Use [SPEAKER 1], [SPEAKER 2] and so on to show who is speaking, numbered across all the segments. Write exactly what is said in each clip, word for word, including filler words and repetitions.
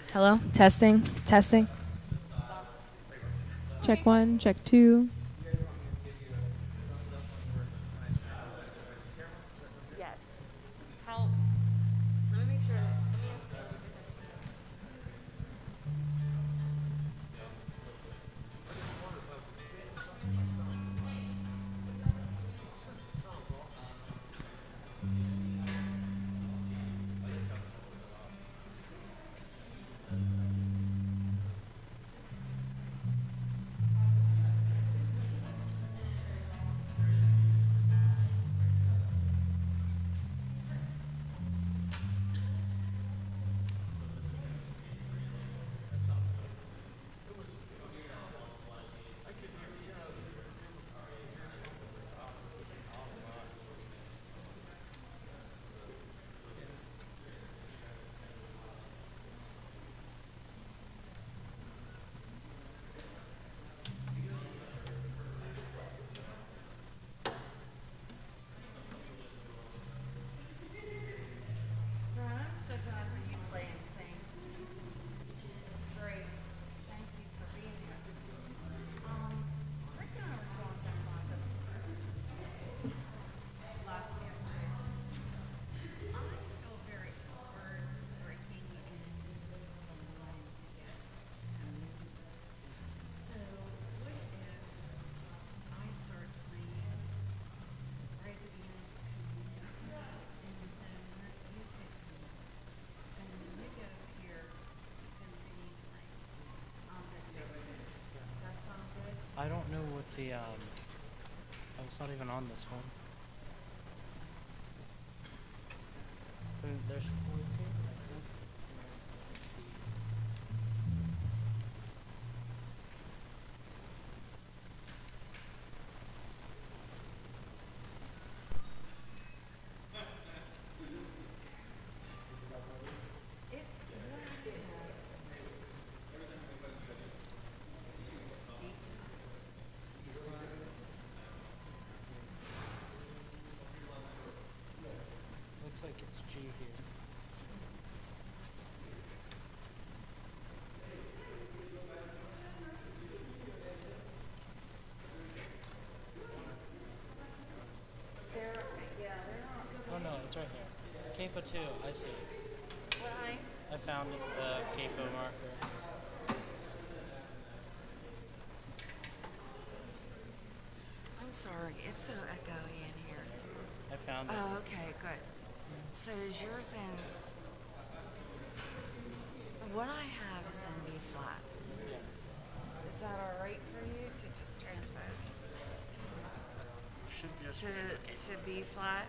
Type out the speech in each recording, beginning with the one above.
[SPEAKER 1] Hello? Testing? Testing?
[SPEAKER 2] Check one, check two.
[SPEAKER 3] Yes. How? Let me make sure.
[SPEAKER 4] I don't know what the, um, I was not even on this one. There's chords here. Looks like it's G here.
[SPEAKER 3] They're, yeah, they're not.
[SPEAKER 4] Oh no, it's right here. Capo two, I see.
[SPEAKER 3] Right.
[SPEAKER 4] I found it, the capo marker.
[SPEAKER 5] I'm sorry, it's so echoey in here.
[SPEAKER 4] I found it.
[SPEAKER 5] Oh, okay, good. So is yours in, what I have is in B flat.
[SPEAKER 4] Yeah.
[SPEAKER 5] Is that all right for you to just transpose?
[SPEAKER 4] Should just
[SPEAKER 5] To,
[SPEAKER 4] be okay.
[SPEAKER 5] to B flat?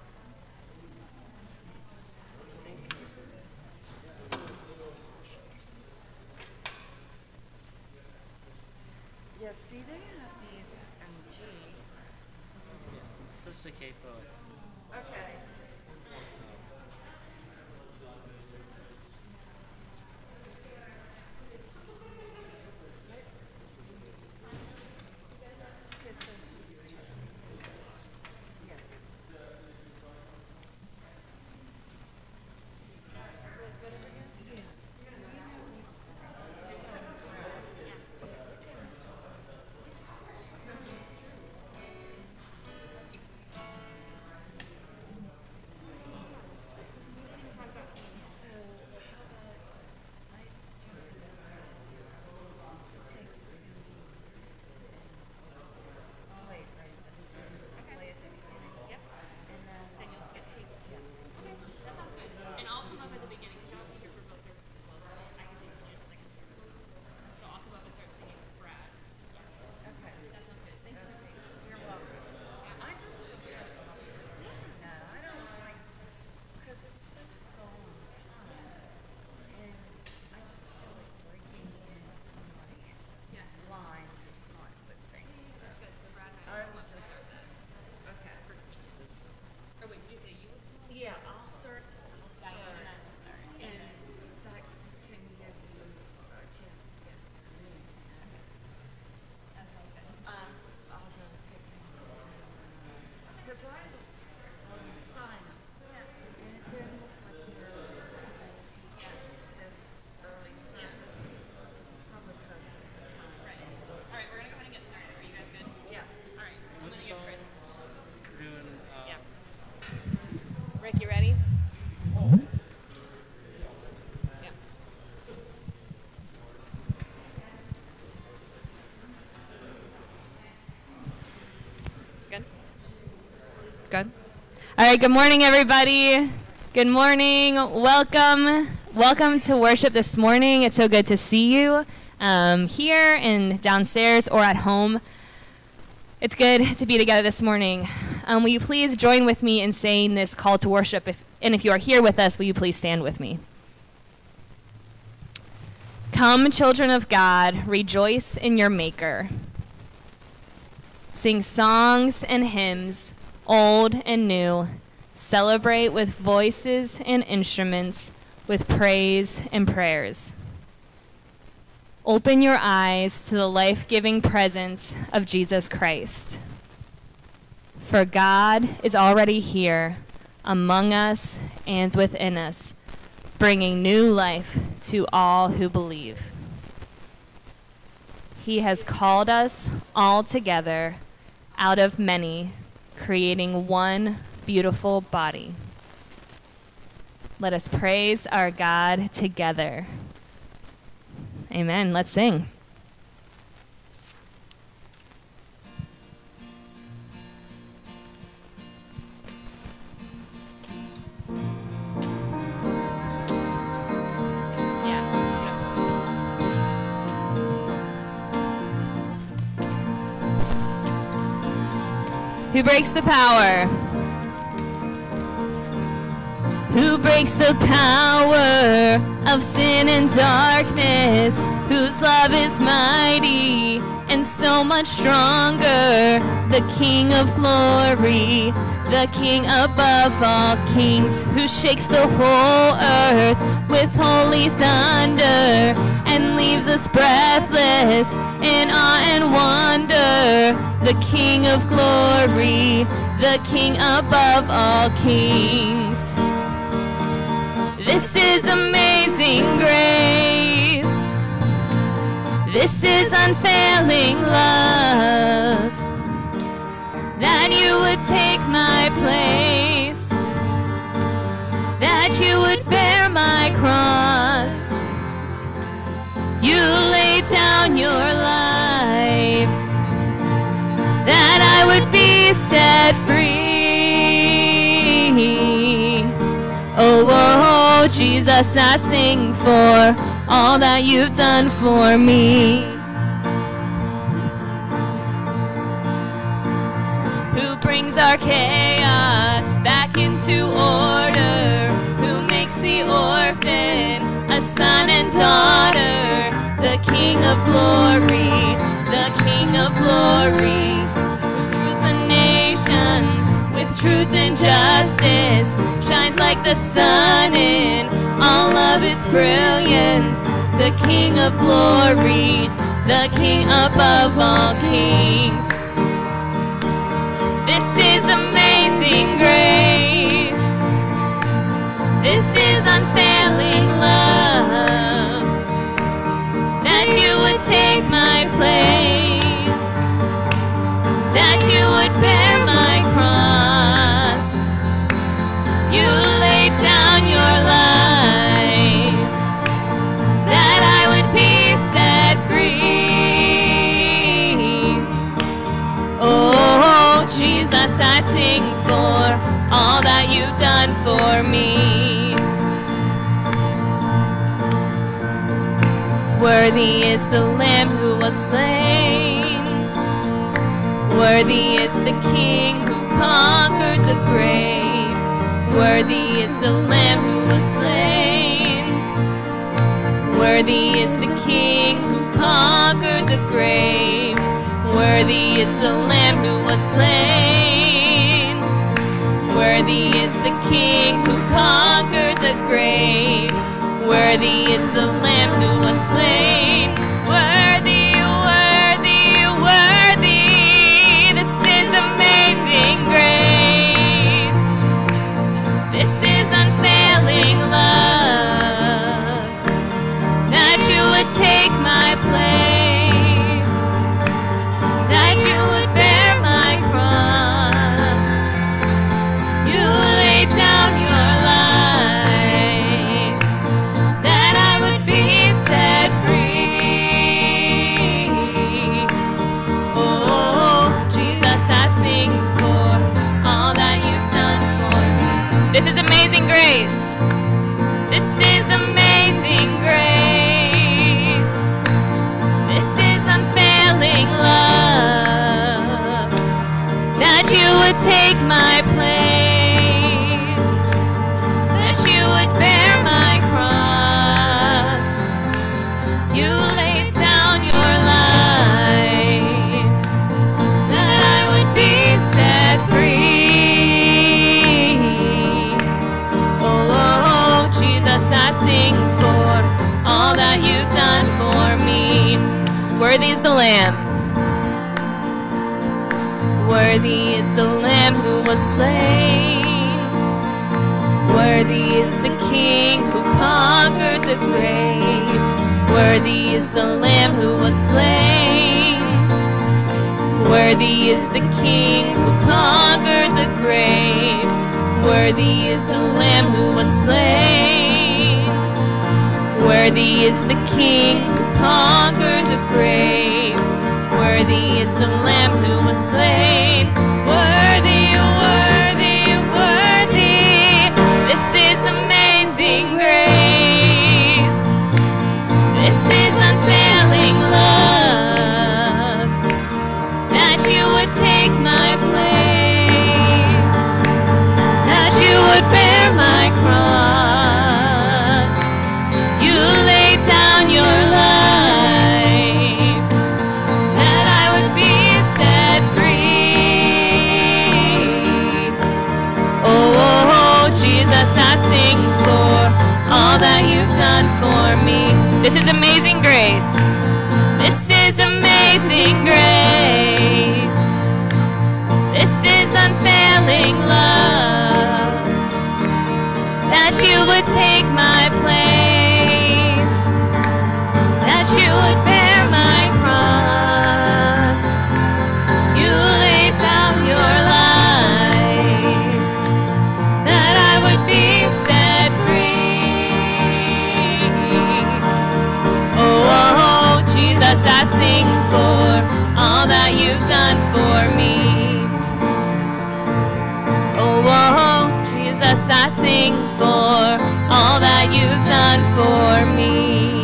[SPEAKER 5] Yeah, see, they have these in G.
[SPEAKER 4] It's just a capo.
[SPEAKER 5] Okay. Just so sweet, just. Yeah.
[SPEAKER 3] Good.
[SPEAKER 1] All right, good morning, everybody. Good morning. Welcome. Welcome to worship this morning. It's so good to see you um, here and downstairs or at home. It's good to be together this morning. Um, will you please join with me in saying this call to worship? If, and if you are here with us, will you please stand with me? Come, children of God, rejoice in your Maker. Sing songs and hymns, old and new. Celebrate with voices and instruments, with praise and prayers. Open your eyes to the life-giving presence of Jesus Christ. For God is already here, among us and within us, bringing new life to all who believe. He has called us all together out of many, creating one beautiful body. Let us praise our God together. Amen. Let's sing. Who breaks the power? Who breaks the power of sin and darkness? Whose love is mighty and so much stronger? The King of glory, the King above all kings, who shakes the whole earth with holy thunder and leaves us breathless in awe and wonder. The King of glory, the King above all kings. This is amazing grace. This is unfailing love. That you would take my place. That you would bear my cross. You laid down your life. That I would be set free. Oh, oh, oh, Jesus, I sing for all that you've done for me. Who brings our chaos back into order? Who makes the orphan a son and daughter? The King of glory, the King of glory, who rules the nations with truth and justice, shines like the sun in all of its brilliance. The King of glory, the King above all kings. This is amazing grace. This is unfailing love. That you would take my place. That you would bear my cross. You laid down your life. That I would be set free. Oh, Jesus, I sing for all that you've done for me. Worthy is the Lamb who was slain. Worthy is the King who conquered the grave. Worthy is the Lamb who was slain. Worthy is the King who conquered the grave. Worthy is the Lamb who was slain. Worthy is the King who conquered the grave. Worthy is the Lamb who was slain. Worthy, worthy, worthy. This is amazing grace. This is unfailing love. That you would take my place. That you would bear my cross. You laid down your life. That I would be set free. Oh, Jesus, I sing for all that you that you've done for me. Worthy is the Lamb. Worthy is the Lamb who was slain. Worthy is the King who conquered the grave. Worthy is the Lamb who was slain. Worthy is the King who conquered the grave. Worthy is the Lamb who was slain. Worthy is the King who conquered the grave. Worthy is the Lamb who was slain. Worthy, worthy, worthy. This is amazing grace. This is unfailing love. That you would take my place. That you would bear my cross. You laid down your life. That I would be set free. Oh, oh, oh, Jesus, I sing for all that you've done for me. This is amazing grace. This is amazing grace. This is unfailing love. That you would take my place. That you would bear my cross. You laid down your life. That I would be set free. Oh, oh, oh, Jesus, I sing for all that you've done for me. Oh, oh, oh, Jesus, I sing for all that you've done for me.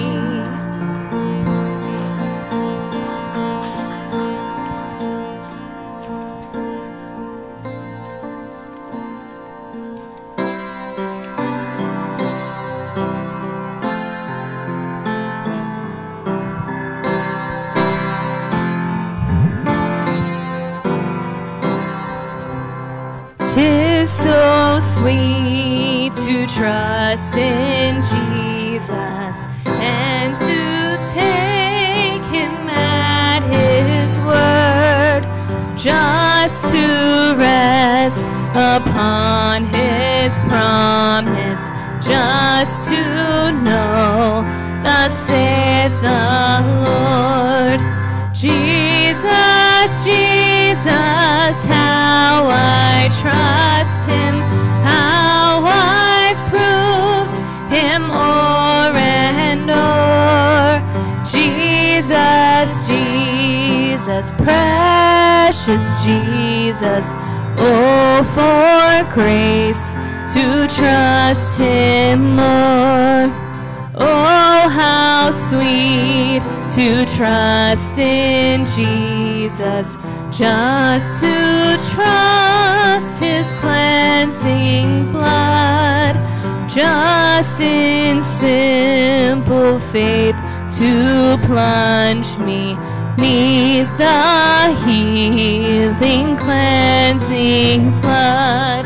[SPEAKER 1] Tis so sweet to trust in Jesus and to take him at his word, just to rest upon his promise, just to know thus saith the Lord. Jesus, Jesus, how I trust him, how I've proved him o'er and o'er. Jesus, Jesus, precious Jesus, oh, for grace to trust him more. Oh, how sweet to trust in Jesus, just to trust his cleansing blood, just in simple faith to plunge me neath the healing cleansing flood.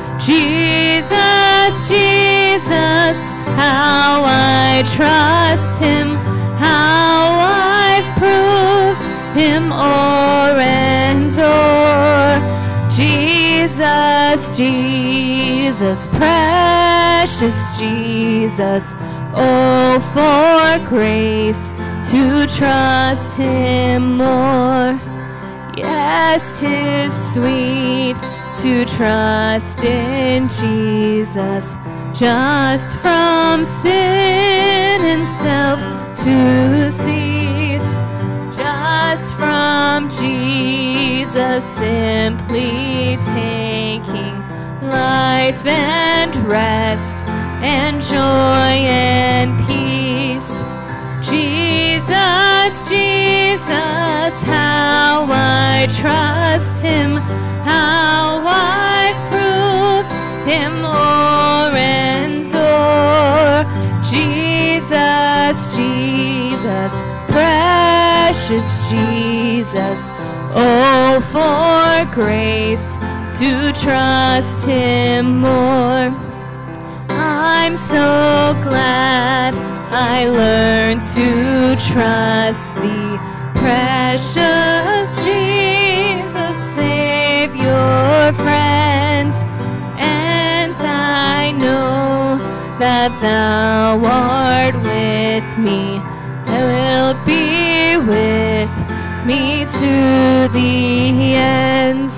[SPEAKER 1] Jesus, Jesus, how I trust him, how I've proved him o'er and o'er. Jesus, Jesus, precious Jesus, oh, for grace to trust him more. Yes, 'tis sweet to trust in Jesus, just from sin and self to cease, just from Jesus simply taking life and rest and joy and peace. Jesus, Jesus, how I trust him, how I've proved him o'er and o'er. Jesus, Jesus, precious Jesus, oh, for grace to trust him more. I'm so glad I learned to trust thee, precious Jesus, Savior, friend. And I know that thou art with me, and will be with me to the end.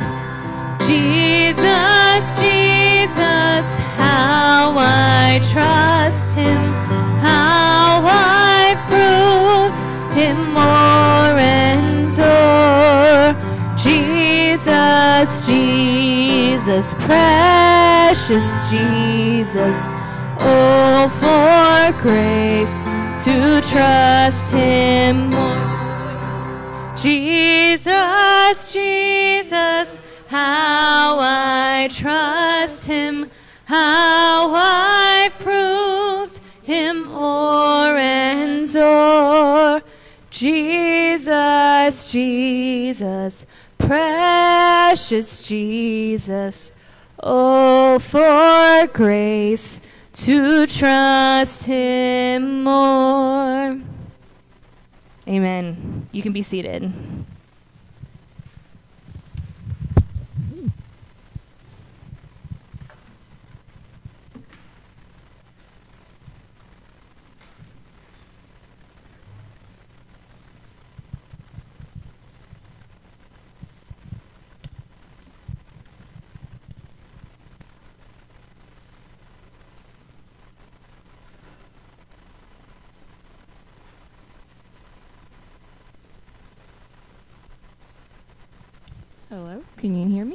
[SPEAKER 1] Jesus, Jesus, how I trust him, how I've proved him more and more. Jesus, Jesus, precious Jesus, oh, for grace to trust him more. Jesus, Jesus, how I trust him, how I've proved him o'er and o'er. Jesus, Jesus, precious Jesus, oh, for grace to trust him more. Amen. You can be seated. Hello, can you hear me?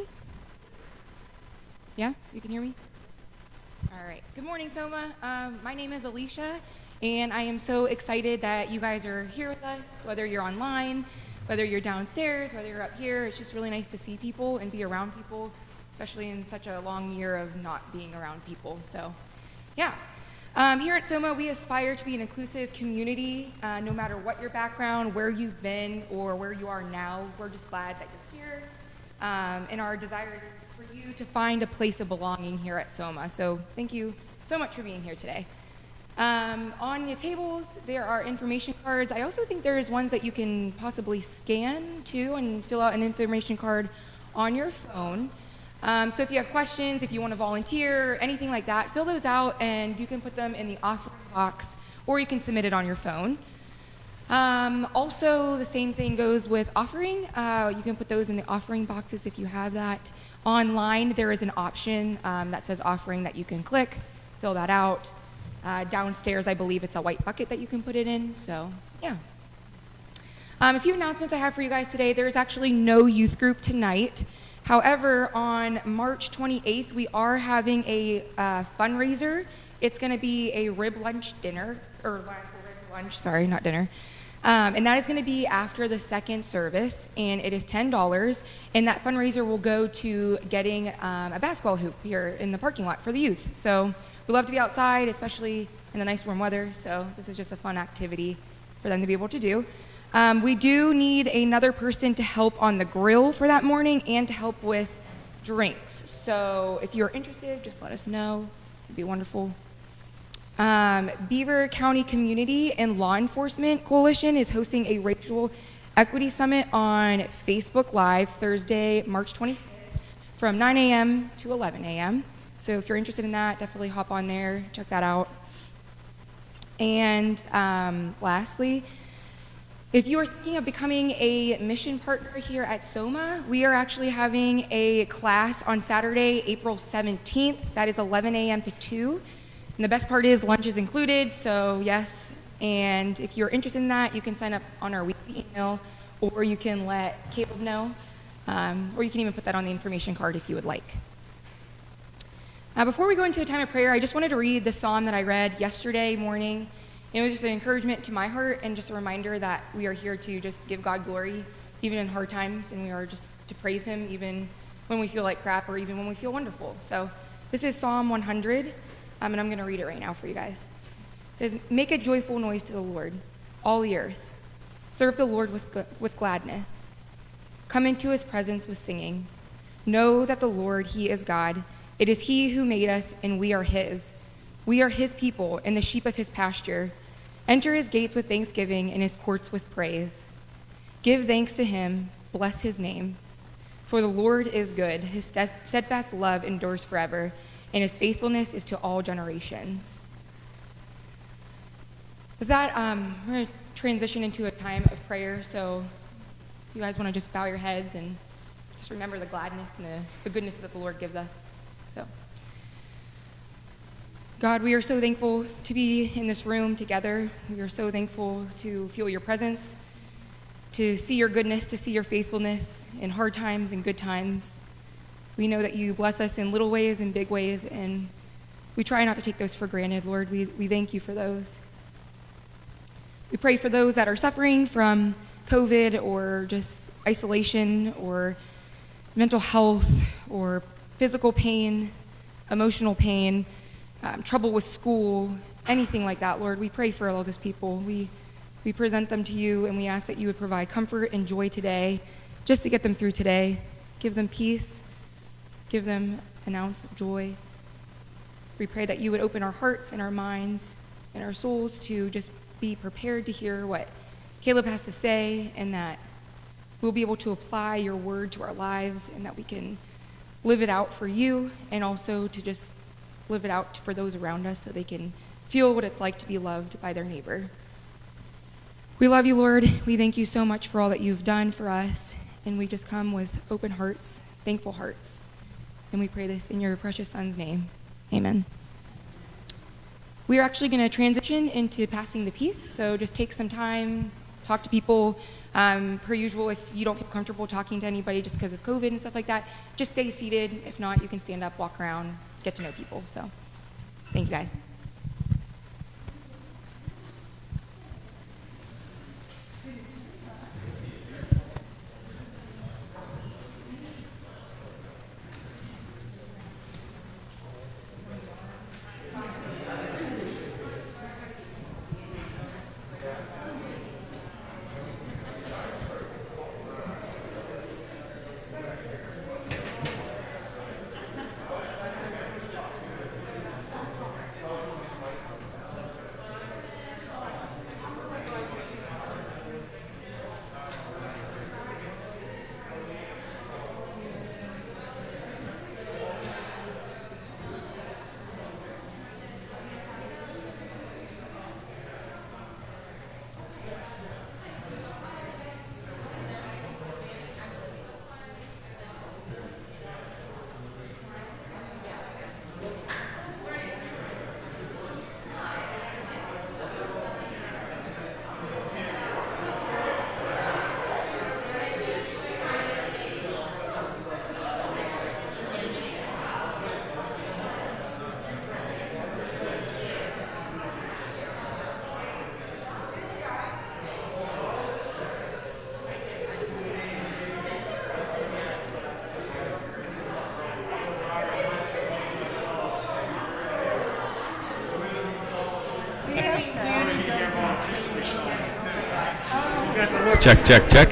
[SPEAKER 1] Yeah, you can hear me? All right. Good morning, Soma. Um, my name is Alicia, and I am so excited that you guys are here with us, whether you're online, whether you're downstairs, whether you're up here. It's just really nice to see people and be around people, especially in such a long year of not being around people. So, yeah. Um, here at Soma, we aspire to be an inclusive community, uh, no matter what your background, where you've been, or where you are now. We're just glad that you're here. Um, and our desire is for you to find a place of belonging here at Soma. So thank you so much for being here today. Um, on your tables, there are information cards. I also think there's ones that you can possibly scan too and fill out an information card on your phone. Um, so if you have questions, if you want to volunteer, anything like that, fill those out and you can put them in the offering box, or you can submit it on your phone. Um, also, the same thing goes with offering. Uh, you can put those in the offering boxes if you have that. Online, there is an option um, that says offering that you can click, fill that out. Uh, downstairs, I believe it's a white bucket that you can put it in, so yeah. Um, a few announcements I have for you guys today. There's actually no youth group tonight. However, on March twenty-eighth, we are having a uh, fundraiser. It's gonna be a rib lunch dinner, or rib lunch, sorry, not dinner. Um, and that is going to be after the second service, and it is ten dollars, and that fundraiser will go to getting um, a basketball hoop here in the parking lot for the youth. So we love to be outside, especially in the nice warm weather, so this is just a fun activity for them to be able to do. Um, we do need another person to help on the grill for that morning and to help with drinks. So if you're interested, just let us know. It'd be wonderful. Um, Beaver County Community and Law Enforcement Coalition is hosting a racial equity summit on Facebook Live Thursday, March twenty-fifth from nine A M to eleven A M So if you're interested in that, definitely hop on there, check that out. And um, lastly, if you are thinking of becoming a mission partner here at Soma, we are actually having a class on Saturday, April seventeenth. That is eleven A M to two. And the best part is lunch is included, so yes. And if you're interested in that, you can sign up on our weekly email, or you can let Caleb know, um, or you can even put that on the information card if you would like. Uh, before we go into a time of prayer, I just wanted to read the psalm that I read yesterday morning. It was just an encouragement to my heart and just a reminder that we are here to just give God glory, even in hard times, and we are just to praise him even when we feel like crap or even when we feel wonderful. So this is Psalm one hundred. Um, and I'm going to read it right now for you guys. It says, "Make a joyful noise to the Lord, all the earth. Serve the Lord with, with gladness. Come into his presence with singing. Know that the Lord, he is God. It is he who made us, and we are his. We are his people and the sheep of his pasture.
[SPEAKER 6] Enter his gates with thanksgiving and his courts with praise. Give thanks to him, bless his name. For the Lord is good, his steadfast love endures forever, and his faithfulness is to all generations. With that, um, we're going to transition into a time of prayer, so you guys want to just bow your heads and just remember the gladness and the, the goodness that the Lord gives us. So, God, we are so thankful to be in this room together. We are so thankful to feel your presence, to see your goodness, to see your faithfulness in hard times and good times. We know that you bless us in little ways and big ways, and we try not to take those for granted, Lord. We, we thank you for those. We pray for those that are suffering from COVID or just isolation or mental health or physical pain, emotional pain, um, trouble with school, anything like that, Lord. We pray for all of those people. We, we present them to you, and we ask that you would provide comfort and joy today, just to get them through today. Give them peace. Give them an ounce of joy. We pray that you would open our hearts and our minds and our souls to just be prepared to hear what Caleb has to say, and that we'll be able to apply your word to our lives, and that we can live it out for you, and also to just live it out for those around us so they can feel what it's like to be loved by their neighbor. We love you, Lord. We thank you so much for all that you've done for us, and we just come with open hearts, thankful hearts, and we pray this in your precious Son's name. Amen. We are actually going to transition into passing the peace, so just take some time, talk to people. Um, per usual, if you don't feel comfortable talking to anybody just because of COVID and stuff like that, just stay seated. If not, you can stand up, walk around, get to know people. So thank you, guys.
[SPEAKER 7] Check, check, check.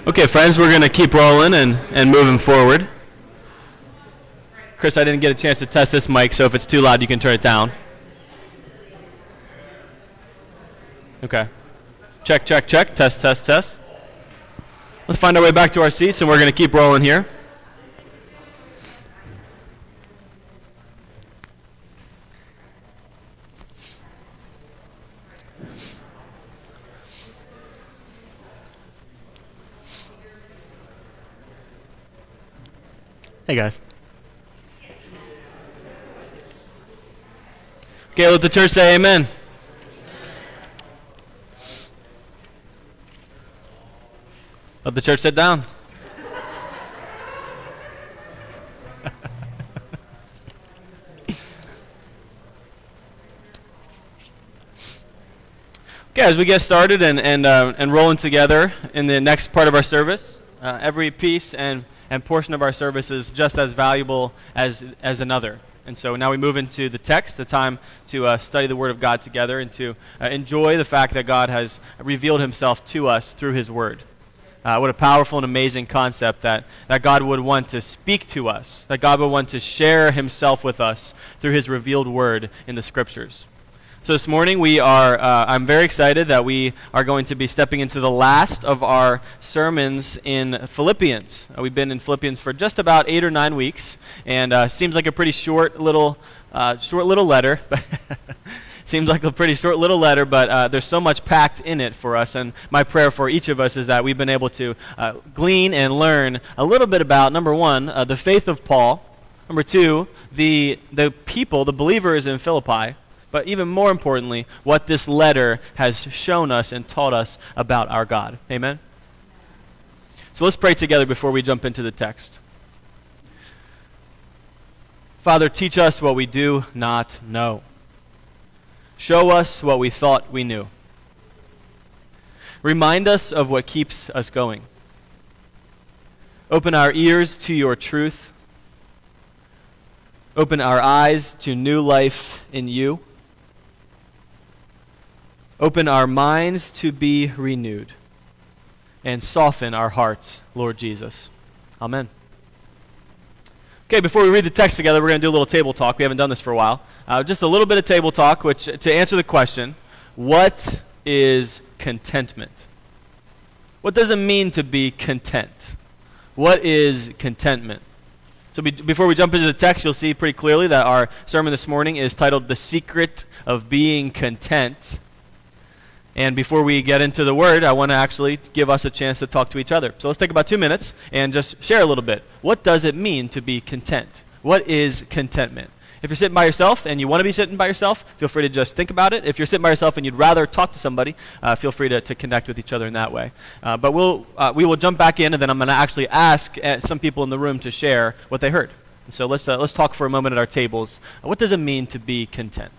[SPEAKER 7] Okay, friends, we're going to keep rolling and, and moving forward. Chris, I didn't get a chance to test this mic, so if it's too loud, you can turn it down. Okay. Check, check, check. Test, test, test. Let's find our way back to our seats, and we're going to keep rolling here. Hey, guys. Okay, let the church say amen. Let the church sit down. Okay, as we get started and and uh, and rolling together in the next part of our service, uh, every piece and and portion of our service is just as valuable as as another. And so now we move into the text, the time to uh, study the Word of God together and to uh, enjoy the fact that God has revealed Himself to us through His Word. Uh, what a powerful and amazing concept that, that God would want to speak to us, that God would want to share Himself with us through His revealed Word in the Scriptures. So this morning we are, uh, I'm very excited that we are going to be stepping into the last of our sermons in Philippians. Uh, we've been in Philippians for just about eight or nine weeks, and uh, seems like a pretty short little, uh, short little letter. Seems like a pretty short little letter, but uh, there's so much packed in it for us, and my prayer for each of us is that we've been able to uh, glean and learn a little bit about, number one, uh, the faith of Paul, number two, the, the people, the believers in Philippi, but even more importantly, what this letter has shown us and taught us about our God. Amen? So let's pray together before we jump into the text. Father, teach us what we do not know. Show us what we thought we knew. Remind us of what keeps us going. Open our ears to your truth. Open our eyes to new life in you. Open our minds to be renewed. And soften our hearts, Lord Jesus. Amen. Okay, before we read the text together, we're going to do a little table talk. We haven't done this for a while. Uh, just a little bit of table talk, which to answer the question, what is contentment? What does it mean to be content? What is contentment? So be before we jump into the text, you'll see pretty clearly that our sermon this morning is titled The Secret of Being Content. And before we get into the word, I want to actually give us a chance to talk to each other. So let's take about two minutes and just share a little bit. What does it mean to be content? What is contentment? If you're sitting by yourself and you want to be sitting by yourself, feel free to just think about it. If you're sitting by yourself and you'd rather talk to somebody, uh, feel free to, to connect with each other in that way. Uh, but we'll, uh, we will jump back in, and then I'm going to actually ask uh, some people in the room to share what they heard. And so let's, uh, let's talk for a moment at our tables. Uh, what does it mean to be content?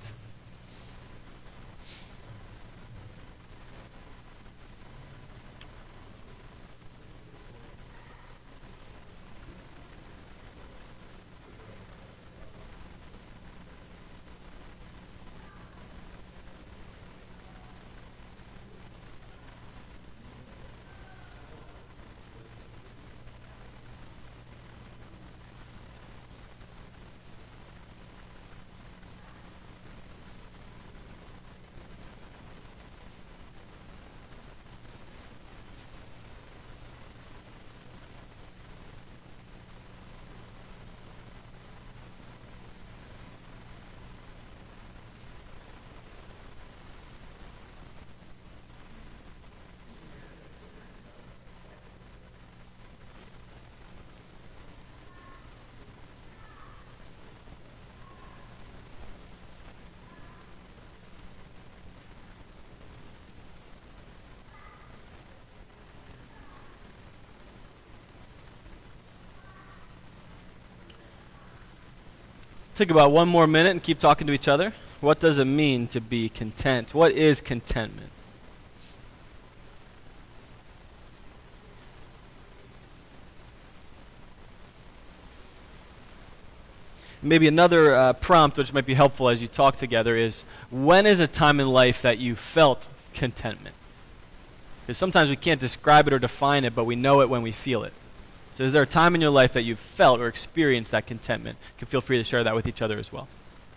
[SPEAKER 7] Take about one more minute and keep talking to each other. What does it mean to be content? What is contentment? Maybe another uh, prompt which might be helpful as you talk together is, when is a time in life that you felt contentment? Because sometimes we can't describe it or define it, but we know it when we feel it. So is there a time in your life that you've felt or experienced that contentment? You can feel free to share that with each other as well.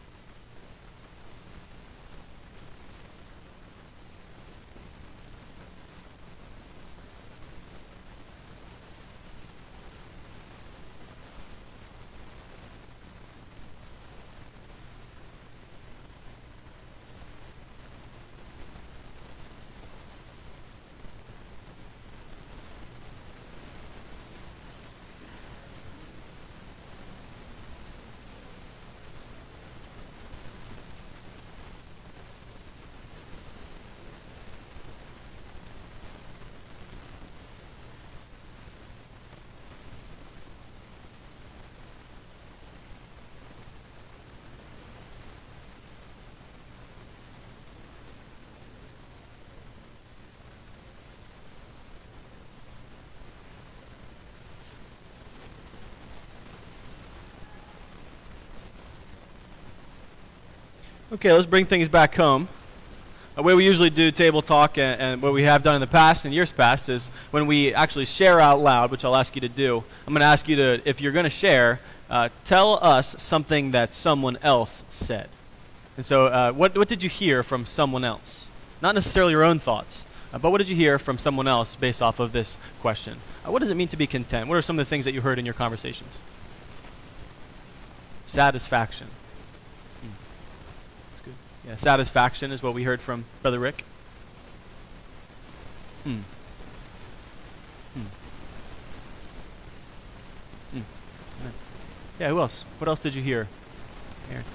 [SPEAKER 7] Okay, let's bring things back home. The way we usually do table talk and, and what we have done in the past and years past is when we actually share out loud, which I'll ask you to do, I'm going to ask you to, if you're going to share, uh, tell us something that someone else said. And so uh, what, what did you hear from someone else? Not necessarily your own thoughts, uh, but what did you hear from someone else based off of this question? Uh, what does it mean to be content? What are some of the things that you heard in your conversations? Satisfaction. Yeah, satisfaction is what we heard from Brother Rick. Hmm. Hmm. Hmm. Yeah. yeah, who else? What else did you hear? Aaron.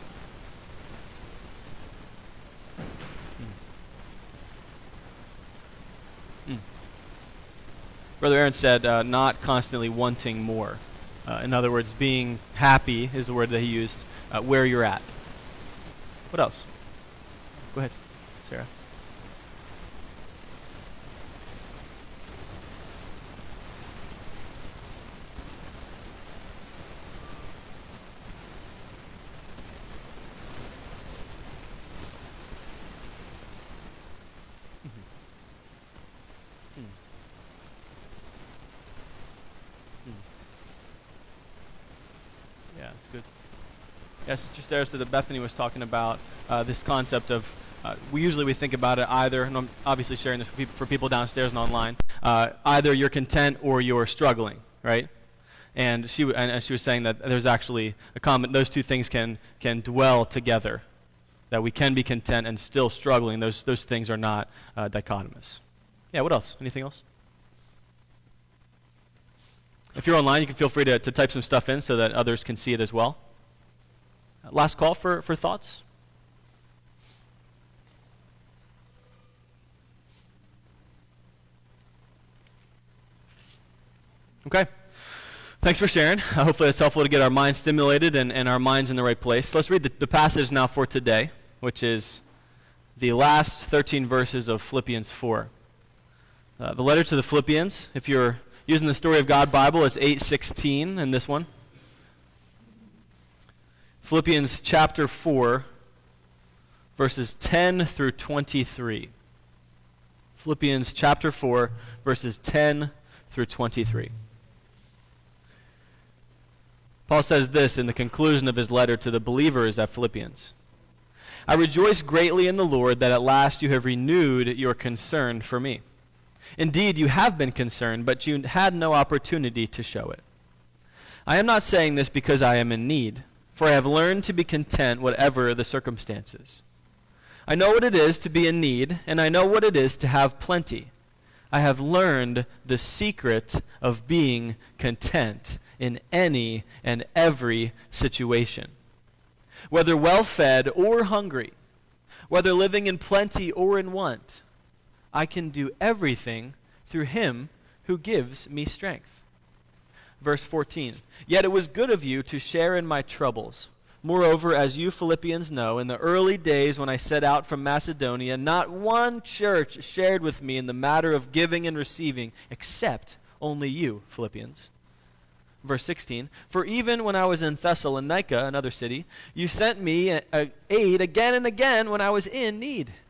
[SPEAKER 7] Hmm. Hmm. Brother Aaron said uh, not constantly wanting more. Uh, in other words, being happy is the word that he used, uh, where you're at. What else? Go ahead, Sarah. Mm-hmm. Mm. Mm. Yeah, that's good. Yes, Sister Sarah said that Bethany was talking about uh, this concept of, uh, we usually we think about it either, and I'm obviously sharing this for, peop for people downstairs and online, uh, either you're content or you're struggling, right? And she, w and, and she was saying that there's actually a common, those two things can, can dwell together, that we can be content and still struggling. Those, those things are not uh, dichotomous. Yeah, what else? Anything else? If you're online, you can feel free to, to type some stuff in so that others can see it as well. Last call for, for thoughts? Okay. Thanks for sharing. Uh, hopefully it's helpful to get our minds stimulated and, and our minds in the right place. Let's read the, the passage now for today, which is the last thirteen verses of Philippians four. Uh, the letter to the Philippians, if you're using the Story of God Bible, it's eight sixteen in this one. Philippians chapter four, verses ten through twenty-three. Philippians chapter four, verses ten through twenty-three. Paul says this in the conclusion of his letter to the believers at Philippians. I rejoice greatly in the Lord that at last you have renewed your concern for me. Indeed, you have been concerned, but you had no opportunity to show it. I am not saying this because I am in need, for I have learned to be content whatever the circumstances. I know what it is to be in need, and I know what it is to have plenty. I have learned the secret of being content in any and every situation. Whether well-fed or hungry, whether living in plenty or in want, I can do everything through him who gives me strength. Verse fourteen, yet it was good of you to share in my troubles. Moreover, as you Philippians know, in the early days when I set out from Macedonia, not one church shared with me in the matter of giving and receiving, except only you, Philippians. Verse sixteen, for even when I was in Thessalonica, another city, you sent me a, a aid again and again when I was in need.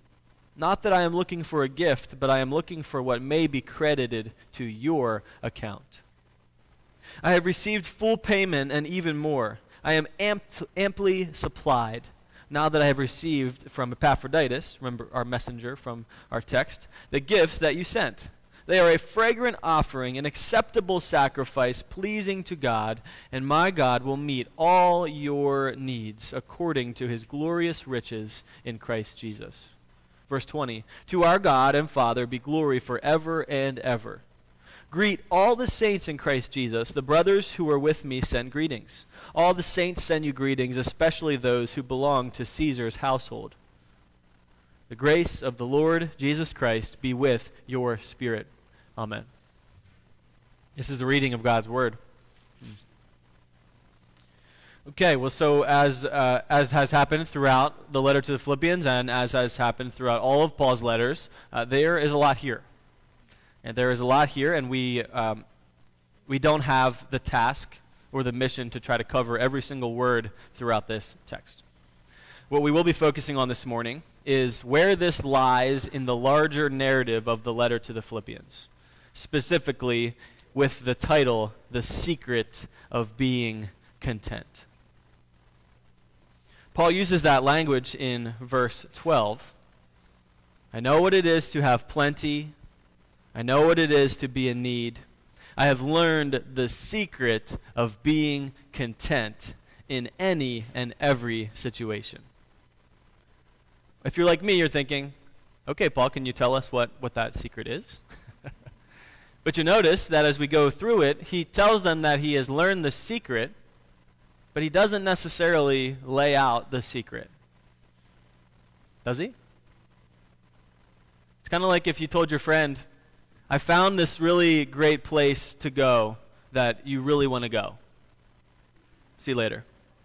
[SPEAKER 7] Not that I am looking for a gift, but I am looking for what may be credited to your account. I have received full payment and even more. I am amped, amply supplied, now that I have received from Epaphroditus, remember our messenger from our text, the gifts that you sent. They are a fragrant offering, an acceptable sacrifice, pleasing to God, and my God will meet all your needs according to his glorious riches in Christ Jesus. Verse twenty, to our God and Father be glory forever and ever. Greet all the saints in Christ Jesus. The brothers who are with me send greetings. All the saints send you greetings, especially those who belong to Caesar's household. The grace of the Lord Jesus Christ be with your spirit. Amen. This is the reading of God's word. Okay, well, so as uh, as has happened throughout the letter to the Philippians, and as has happened throughout all of Paul's letters, uh, there is a lot here. And there is a lot here, and we um, we don't have the task or the mission to try to cover every single word throughout this text. What we will be focusing on this morning is where this lies in the larger narrative of the letter to the Philippians, specifically with the title, The Secret of Being Content. Paul uses that language in verse twelve. I know what it is to have plenty. I know what it is to be in need. I have learned the secret of being content in any and every situation. If you're like me, you're thinking, okay, Paul, can you tell us what, what that secret is? But you notice that as we go through it, he tells them that he has learned the secret, but he doesn't necessarily lay out the secret. Does he? It's kind of like if you told your friend, I found this really great place to go that you really want to go. See you later.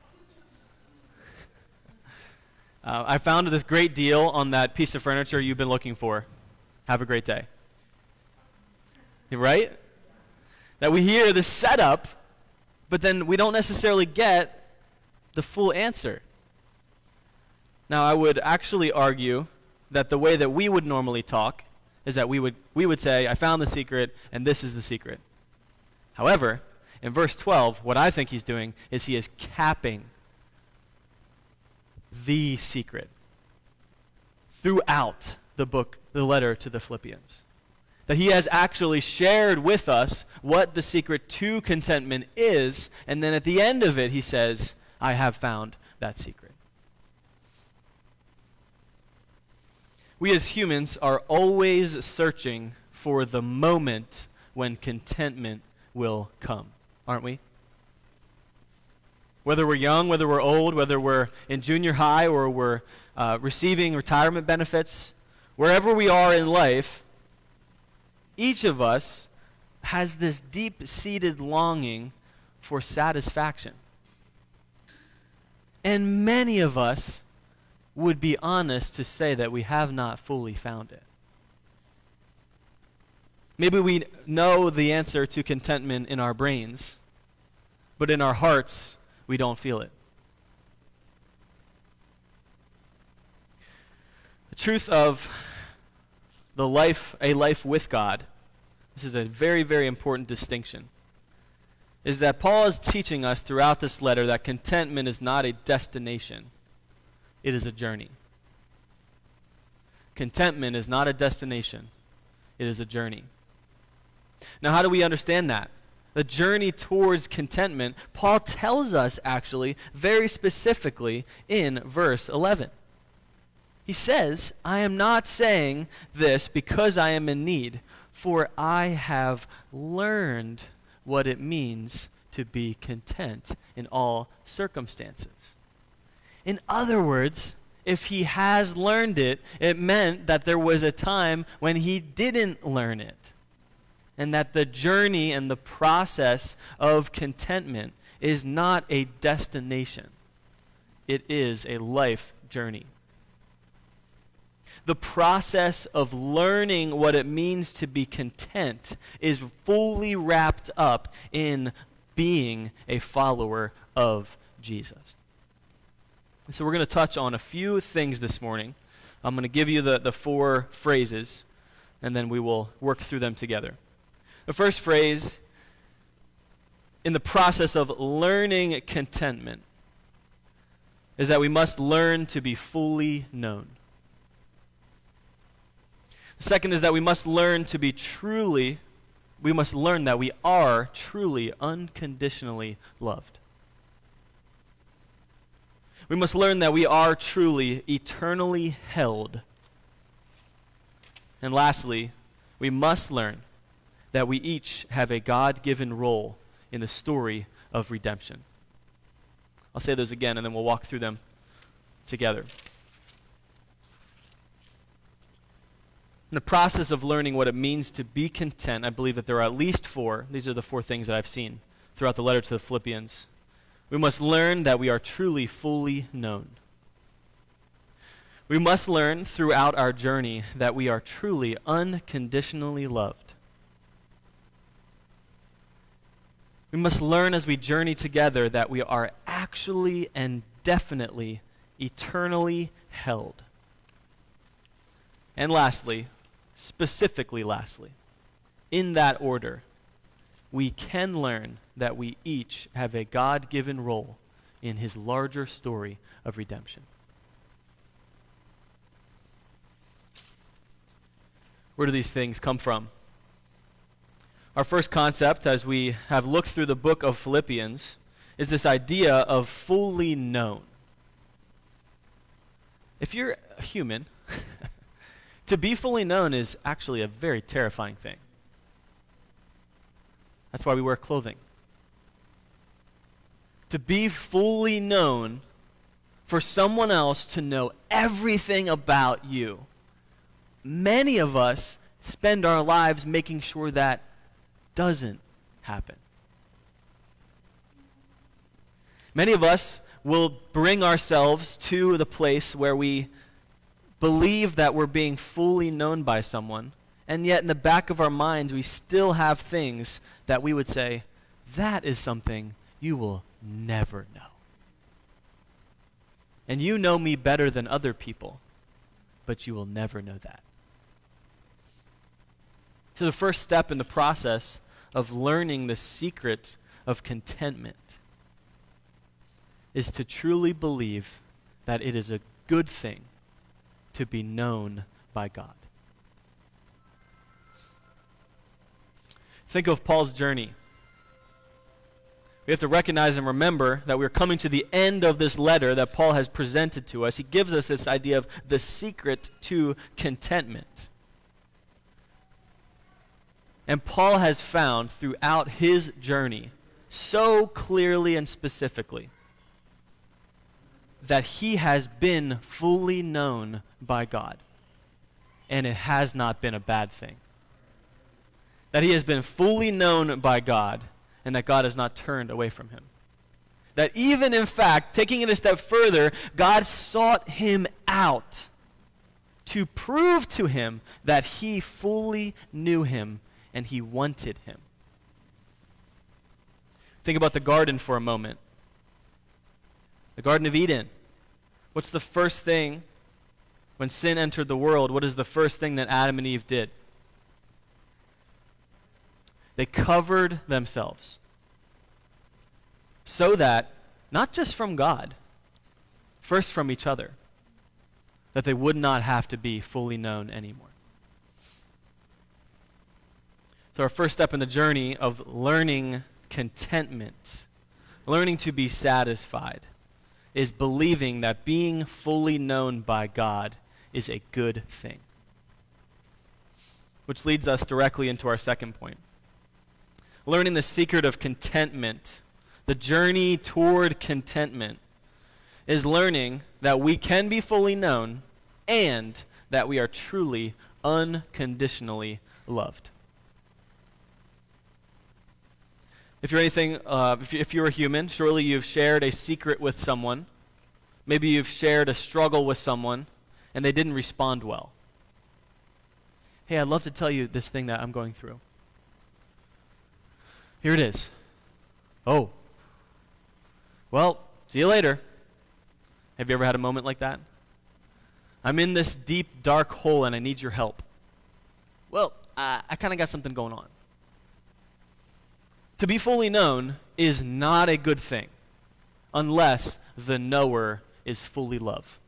[SPEAKER 7] uh, I found this great deal on that piece of furniture you've been looking for. Have a great day. Right? That we hear the setup, but then we don't necessarily get the full answer. Now, I would actually argue that the way that we would normally talk is that we would we would say, I found the secret, and this is the secret. However, in verse twelve, what I think he's doing is he is capping the secret throughout the book, the letter to the Philippians. That he has actually shared with us what the secret to contentment is, and then at the end of it he says, I have found that secret. We as humans are always searching for the moment when contentment will come, aren't we? Whether we're young, whether we're old, whether we're in junior high or we're uh, receiving retirement benefits, wherever we are in life, each of us has this deep-seated longing for satisfaction. And many of us would be honest to say that we have not fully found it. Maybe we know the answer to contentment in our brains, but in our hearts, we don't feel it. The truth of the life, a life with God, this is a very, very important distinction, is that Paul is teaching us throughout this letter that contentment is not a destination. It is a journey. Contentment is not a destination. It is a journey. Now, how do we understand that? The journey towards contentment, Paul tells us actually very specifically in verse eleven. He says, I am not saying this because I am in need, for I have learned what it means to be content in all circumstances. In other words, if he has learned it, it meant that there was a time when he didn't learn it. And that the journey and the process of contentment is not a destination. It is a life journey. The process of learning what it means to be content is fully wrapped up in being a follower of Jesus. So we're going to touch on a few things this morning I'm going to give you the, the four phrases, and then we will work through them together. The first phrase, in the process of learning contentment, is that we must learn to be fully known. The second is that we must learn to be truly, we must learn that we are truly unconditionally loved. We must learn that we are truly eternally held. And lastly, we must learn that we each have a God-given role in the story of redemption. I'll say those again, and then we'll walk through them together. In the process of learning what it means to be content, I believe that there are at least four. These are the four things that I've seen throughout the letter to the Philippians. We must learn that we are truly fully known. We must learn throughout our journey that we are truly unconditionally loved. We must learn as we journey together that we are actually and definitely eternally held. And lastly, specifically lastly, in that order, we can learn that we each have a God-given role in his larger story of redemption. Where do these things come from? Our first concept, as we have looked through the book of Philippians, is this idea of fully known. If you're a human, to be fully known is actually a very terrifying thing. That's why we wear clothing. To be fully known, for someone else to know everything about you. Many of us spend our lives making sure that doesn't happen. Many of us will bring ourselves to the place where we believe that we're being fully known by someone, and yet in the back of our minds we still have things that we would say, that is something you will never know. And you know me better than other people, but you will never know that. So the first step in the process of learning the secret of contentment is to truly believe that it is a good thing to be known by God. Think of Paul's journey. We have to recognize and remember that we're coming to the end of this letter that Paul has presented to us. He gives us this idea of the secret to contentment. And Paul has found throughout his journey so clearly and specifically that he has been fully known by God. And it has not been a bad thing. That he has been fully known by God and that God has not turned away from him. That even in fact, taking it a step further, God sought him out to prove to him that he fully knew him and he wanted him. Think about the garden for a moment. The Garden of Eden. What's the first thing when sin entered the world? What is the first thing that Adam and Eve did? They covered themselves so that, not just from God, first from each other, that they would not have to be fully known anymore. So our first step in the journey of learning contentment, learning to be satisfied, is believing that being fully known by God is a good thing. Which leads us directly into our second point. Learning the secret of contentment, the journey toward contentment, is learning that we can be fully known and that we are truly unconditionally loved. If you're anything, uh, if, you, if you're a human, surely you've shared a secret with someone. Maybe you've shared a struggle with someone and they didn't respond well. Hey, I'd love to tell you this thing that I'm going through. Here it is. Oh. Well, see you later. Have you ever had a moment like that? I'm in this deep, dark hole and I need your help. Well, I, I kind of got something going on. To be fully known is not a good thing unless the knower is fully love.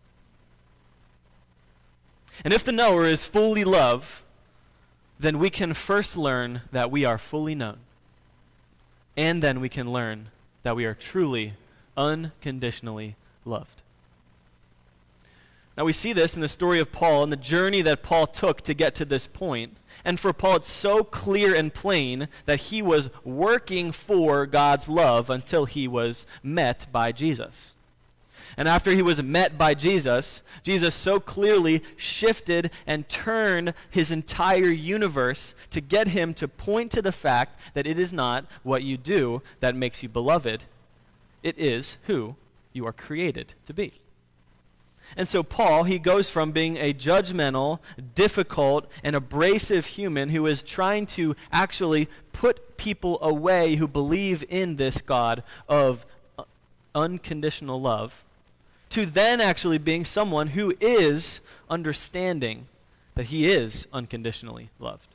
[SPEAKER 7] And if the knower is fully love, then we can first learn that we are fully known. And then we can learn that we are truly, unconditionally loved. Now we see this in the story of Paul and the journey that Paul took to get to this point. And for Paul, it's so clear and plain that he was working for God's love until he was met by Jesus. And after he was met by Jesus, Jesus so clearly shifted and turned his entire universe to get him to point to the fact that it is not what you do that makes you beloved. It is who you are created to be. And so Paul, he goes from being a judgmental, difficult, and abrasive human who is trying to actually put people away who believe in this God of unconditional love, to then actually being someone who is understanding that he is unconditionally loved.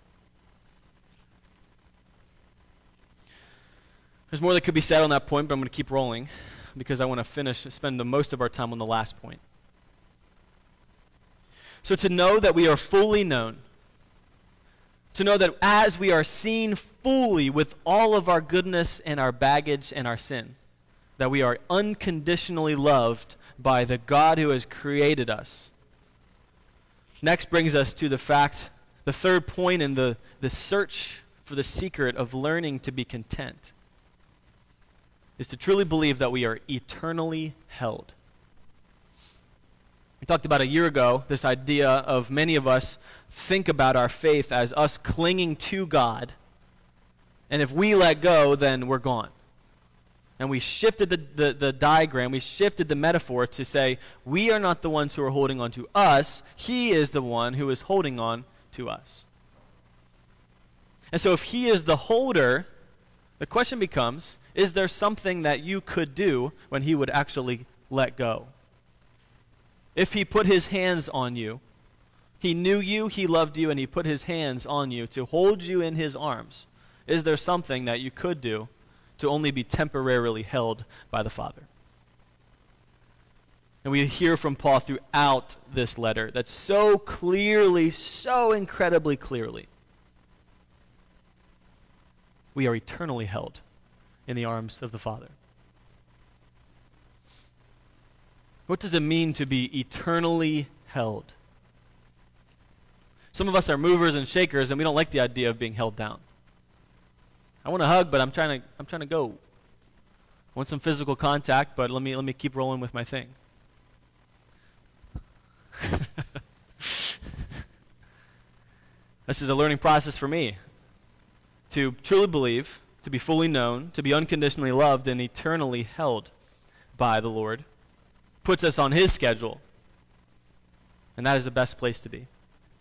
[SPEAKER 7] There's more that could be said on that point, but I'm going to keep rolling because I want to finish, spend the most of our time on the last point. So to know that we are fully known, to know that as we are seen fully with all of our goodness and our baggage and our sin, that we are unconditionally loved by the God who has created us. Next brings us to the fact, the third point in the, the search for the secret of learning to be content, is to truly believe that we are eternally held. We talked about a year ago this idea of many of us think about our faith as us clinging to God, and if we let go, then we're gone. And we shifted the, the, the diagram, we shifted the metaphor to say, we are not the ones who are holding on to us, he is the one who is holding on to us. And so if he is the holder, the question becomes, is there something that you could do when he would actually let go? If he put his hands on you, he knew you, he loved you, and he put his hands on you to hold you in his arms, is there something that you could do to only be temporarily held by the Father? And we hear from Paul throughout this letter that so clearly, so incredibly clearly, we are eternally held in the arms of the Father. What does it mean to be eternally held? Some of us are movers and shakers, and we don't like the idea of being held down. I want to hug, but I'm trying to I'm trying to go. I want some physical contact, but let me let me keep rolling with my thing. This is a learning process for me. To truly believe, to be fully known, to be unconditionally loved and eternally held by the Lord, puts us on his schedule. And that is the best place to be.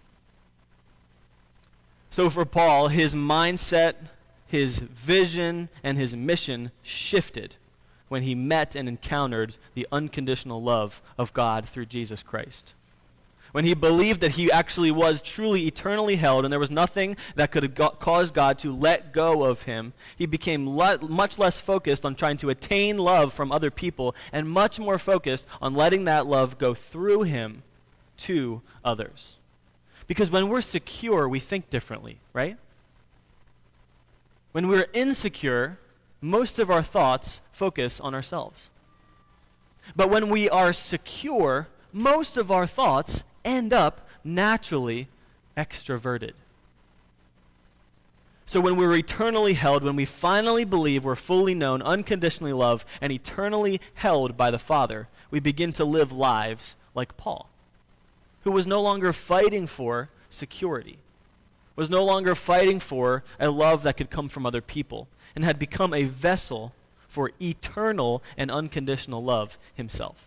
[SPEAKER 7] So for Paul, his mindset, his vision, and his mission shifted when he met and encountered the unconditional love of God through Jesus Christ. When he believed that he actually was truly eternally held and there was nothing that could have got, caused God to let go of him, he became le- much less focused on trying to attain love from other people and much more focused on letting that love go through him to others. Because when we're secure, we think differently, right? When we're insecure, most of our thoughts focus on ourselves. But when we are secure, most of our thoughts end up naturally extroverted. So when we're eternally held, when we finally believe we're fully known, unconditionally loved, and eternally held by the Father, we begin to live lives like Paul, who was no longer fighting for security, was no longer fighting for a love that could come from other people, and had become a vessel for eternal and unconditional love himself.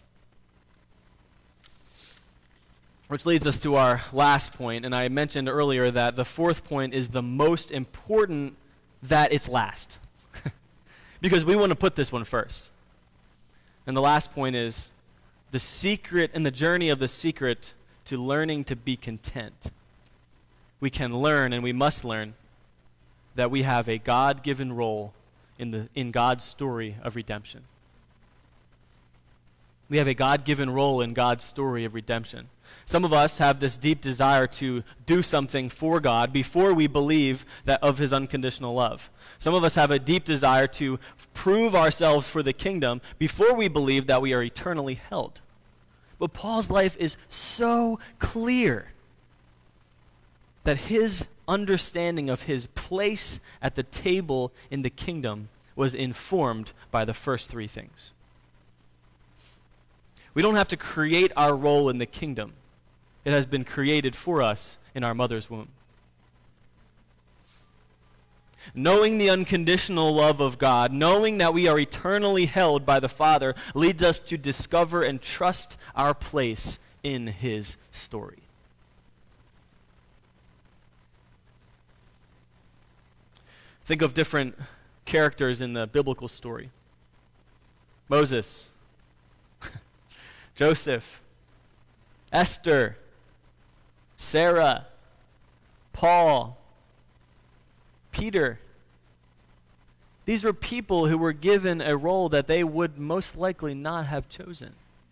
[SPEAKER 7] Which leads us to our last point, and I mentioned earlier that the fourth point is the most important that it's last. Because we want to put this one first. And the last point is the secret and the journey of the secret to learning to be content, we can learn, and we must learn, that we have a God-given role in the in God's story of redemption. We have a God-given role in God's story of redemption. Some of us have this deep desire to do something for God before we believe that of his unconditional love. Some of us have a deep desire to prove ourselves for the kingdom before we believe that we are eternally held. But Paul's life is so clear that his understanding of his place at the table in the kingdom was informed by the first three things. We don't have to create our role in the kingdom. It has been created for us in our mother's womb. Knowing the unconditional love of God, knowing that we are eternally held by the Father, leads us to discover and trust our place in his story. Think of different characters in the biblical story. Moses, Joseph, Esther, Sarah, Paul, Peter. These were people who were given a role that they would most likely not have chosen.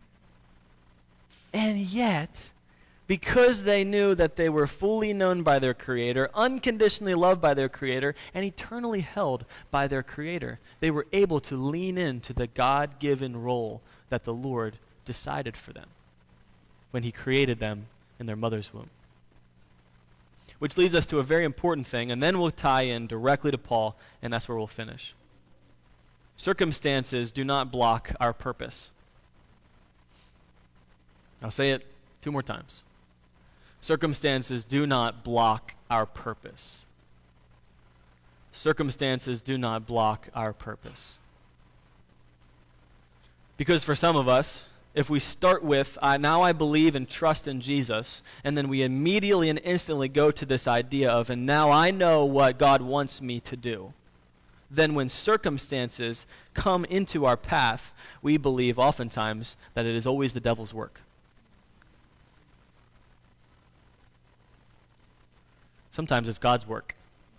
[SPEAKER 7] And yet, because they knew that they were fully known by their Creator, unconditionally loved by their Creator, and eternally held by their Creator, they were able to lean into the God-given role that the Lord decided for them when he created them in their mother's womb. Which leads us to a very important thing, and then we'll tie in directly to Paul, and that's where we'll finish. Circumstances do not block our purpose. I'll say it two more times. Circumstances do not block our purpose. Circumstances do not block our purpose. Because for some of us, if we start with, I, now I believe and trust in Jesus, and then we immediately and instantly go to this idea of, and now I know what God wants me to do, then when circumstances come into our path, we believe oftentimes that it is always the devil's work. Sometimes it's God's work.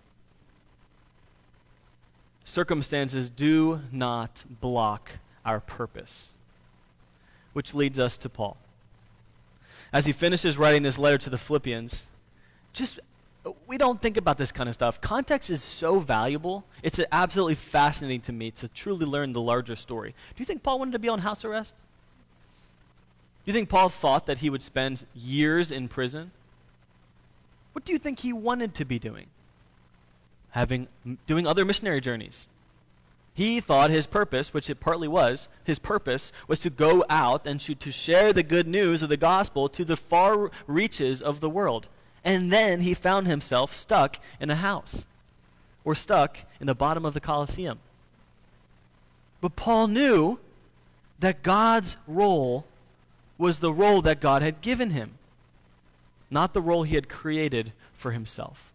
[SPEAKER 7] Circumstances do not block our purpose. Which leads us to Paul. As he finishes writing this letter to the Philippians, just, we don't think about this kind of stuff. Context is so valuable. It's absolutely fascinating to me to truly learn the larger story. Do you think Paul wanted to be on house arrest? Do you think Paul thought that he would spend years in prison? What do you think he wanted to be doing? Having, doing other missionary journeys. He thought his purpose, which it partly was, his purpose was to go out and to, to share the good news of the gospel to the far reaches of the world. And then he found himself stuck in a house, or stuck in the bottom of the Colosseum. But Paul knew that God's role was the role that God had given him, not the role he had created for himself.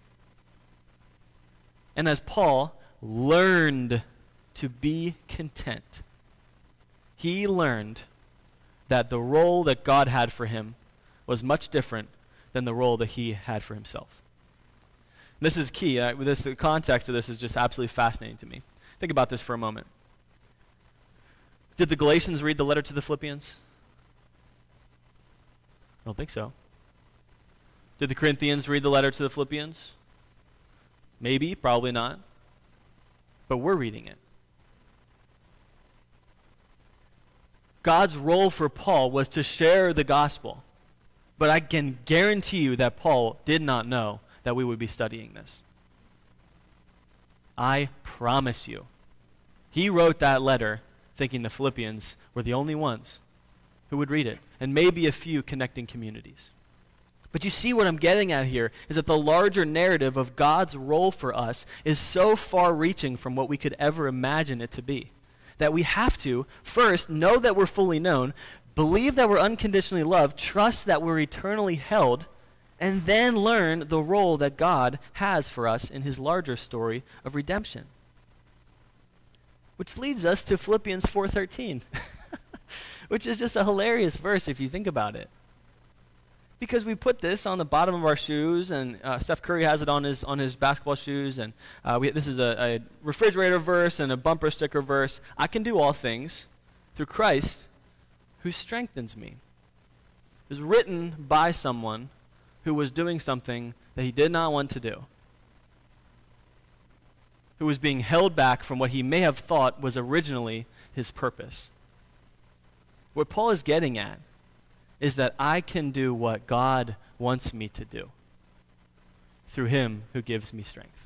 [SPEAKER 7] And as Paul learned to be content, he learned that the role that God had for him was much different than the role that he had for himself. This is key. Uh, this, the context of this is just absolutely fascinating to me. Think about this for a moment. Did the Galatians read the letter to the Philippians? I don't think so. Did the Corinthians read the letter to the Philippians? Maybe, probably not. But we're reading it. God's role for Paul was to share the gospel. But I can guarantee you that Paul did not know that we would be studying this. I promise you. He wrote that letter thinking the Philippians were the only ones who would read it, and maybe a few connecting communities. But you see what I'm getting at here is that the larger narrative of God's role for us is so far-reaching from what we could ever imagine it to be, that we have to, first, know that we're fully known, believe that we're unconditionally loved, trust that we're eternally held, and then learn the role that God has for us in his larger story of redemption. Which leads us to Philippians four thirteen, which is just a hilarious verse if you think about it. Because we put this on the bottom of our shoes, and uh, Steph Curry has it on his on his basketball shoes, and uh, we, this is a, a refrigerator verse and a bumper sticker verse. I can do all things through Christ who strengthens me. It was written by someone who was doing something that he did not want to do, who was being held back from what he may have thought was originally his purpose. What Paul is getting at is that I can do what God wants me to do through him who gives me strength.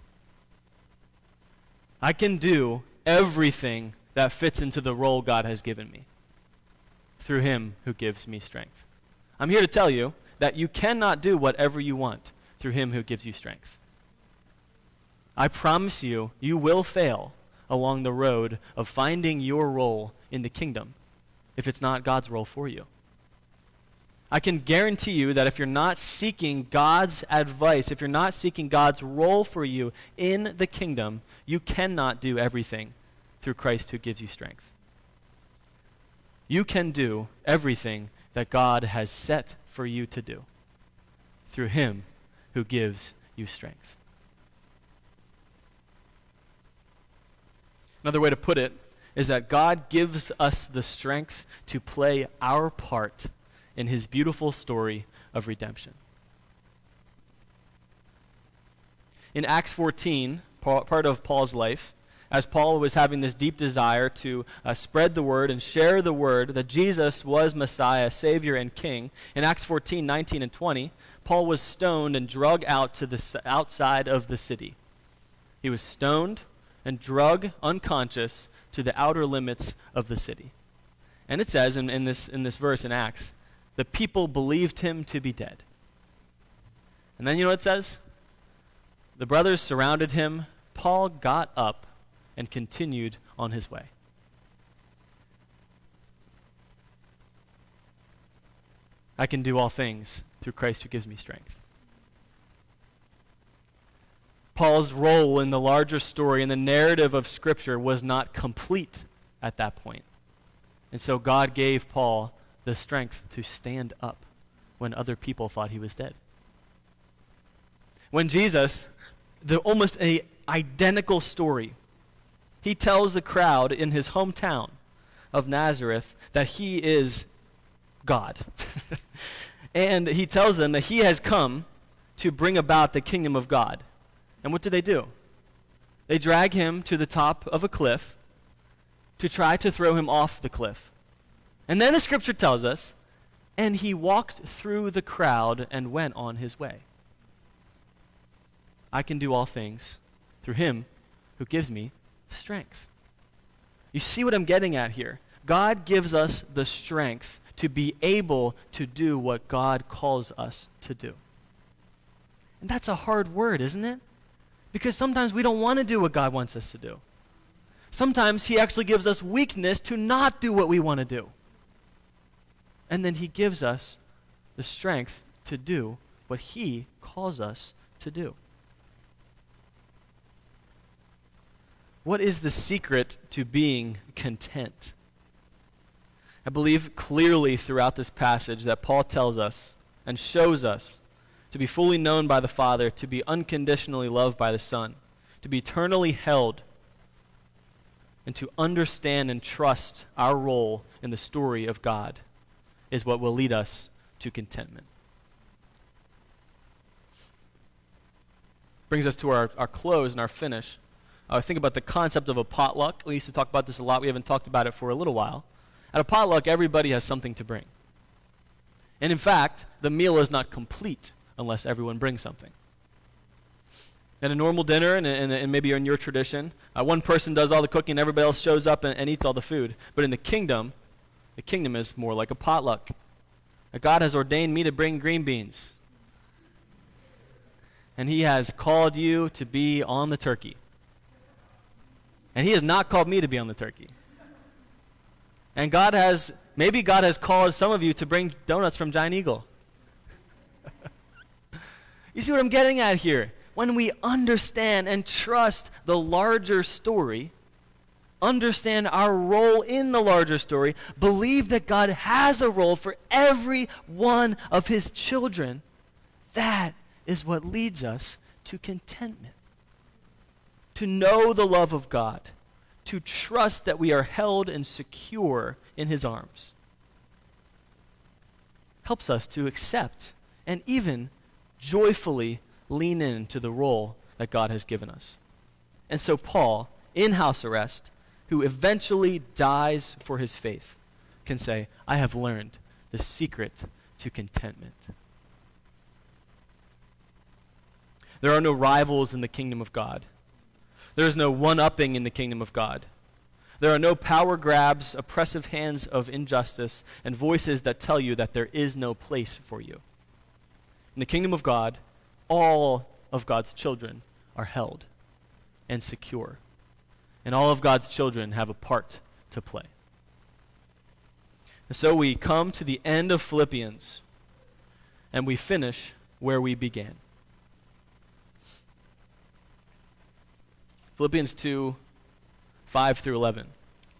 [SPEAKER 7] I can do everything that fits into the role God has given me through him who gives me strength. I'm here to tell you that you cannot do whatever you want through him who gives you strength. I promise you, you will fail along the road of finding your role in the kingdom if it's not God's role for you. I can guarantee you that if you're not seeking God's advice, if you're not seeking God's role for you in the kingdom, you cannot do everything through Christ who gives you strength. You can do everything that God has set for you to do through him who gives you strength. Another way to put it is that God gives us the strength to play our part in his beautiful story of redemption. In Acts fourteen, part of Paul's life, as Paul was having this deep desire to uh, spread the word and share the word that Jesus was Messiah, Savior, and King, in Acts fourteen, nineteen, and twenty, Paul was stoned and drug out to the s- outside of the city. He was stoned and drug unconscious to the outer limits of the city. And it says in, in, this, in this verse in Acts, the people believed him to be dead. And then you know what it says? The brothers surrounded him. Paul got up and continued on his way. I can do all things through Christ who gives me strength. Paul's role in the larger story, in the narrative of Scripture, was not complete at that point. And so God gave Paul the strength to stand up when other people thought he was dead. When Jesus, the almost a identical story, he tells the crowd in his hometown of Nazareth that he is God. And he tells them that he has come to bring about the kingdom of God. And what do they do? They drag him to the top of a cliff to try to throw him off the cliff. And then the scripture tells us, and he walked through the crowd and went on his way. I can do all things through him who gives me strength. You see what I'm getting at here? God gives us the strength to be able to do what God calls us to do. And that's a hard word, isn't it? Because sometimes we don't want to do what God wants us to do. Sometimes he actually gives us weakness to not do what we want to do. And then he gives us the strength to do what he calls us to do. What is the secret to being content? I believe clearly throughout this passage that Paul tells us and shows us to be fully known by the Father, to be unconditionally loved by the Son, to be eternally held, and to understand and trust our role in the story of God is what will lead us to contentment. Brings us to our, our close and our finish. Uh, think about the concept of a potluck. We used to talk about this a lot. We haven't talked about it for a little while. At a potluck, everybody has something to bring. And in fact, the meal is not complete unless everyone brings something. At a normal dinner, and, and, and maybe in your tradition, uh, one person does all the cooking and everybody else shows up and, and eats all the food. But in the kingdom, the kingdom is more like a potluck. Uh, God has ordained me to bring green beans. And he has called you to be on the turkey. And he has not called me to be on the turkey. And God has, maybe God has called some of you to bring donuts from Giant Eagle. You see what I'm getting at here? When we understand and trust the larger story, understand our role in the larger story, believe that God has a role for every one of his children, that is what leads us to contentment. To know the love of God, to trust that we are held and secure in his arms, helps us to accept and even joyfully lean into the role that God has given us. And so Paul, in house arrest, who eventually dies for his faith, can say, I have learned the secret to contentment. There are no rivals in the kingdom of God. There is no one-upping in the kingdom of God. There are no power grabs, oppressive hands of injustice, and voices that tell you that there is no place for you. In the kingdom of God, all of God's children are held and secure. And all of God's children have a part to play. And so we come to the end of Philippians, and we finish where we began. Philippians two, five through eleven.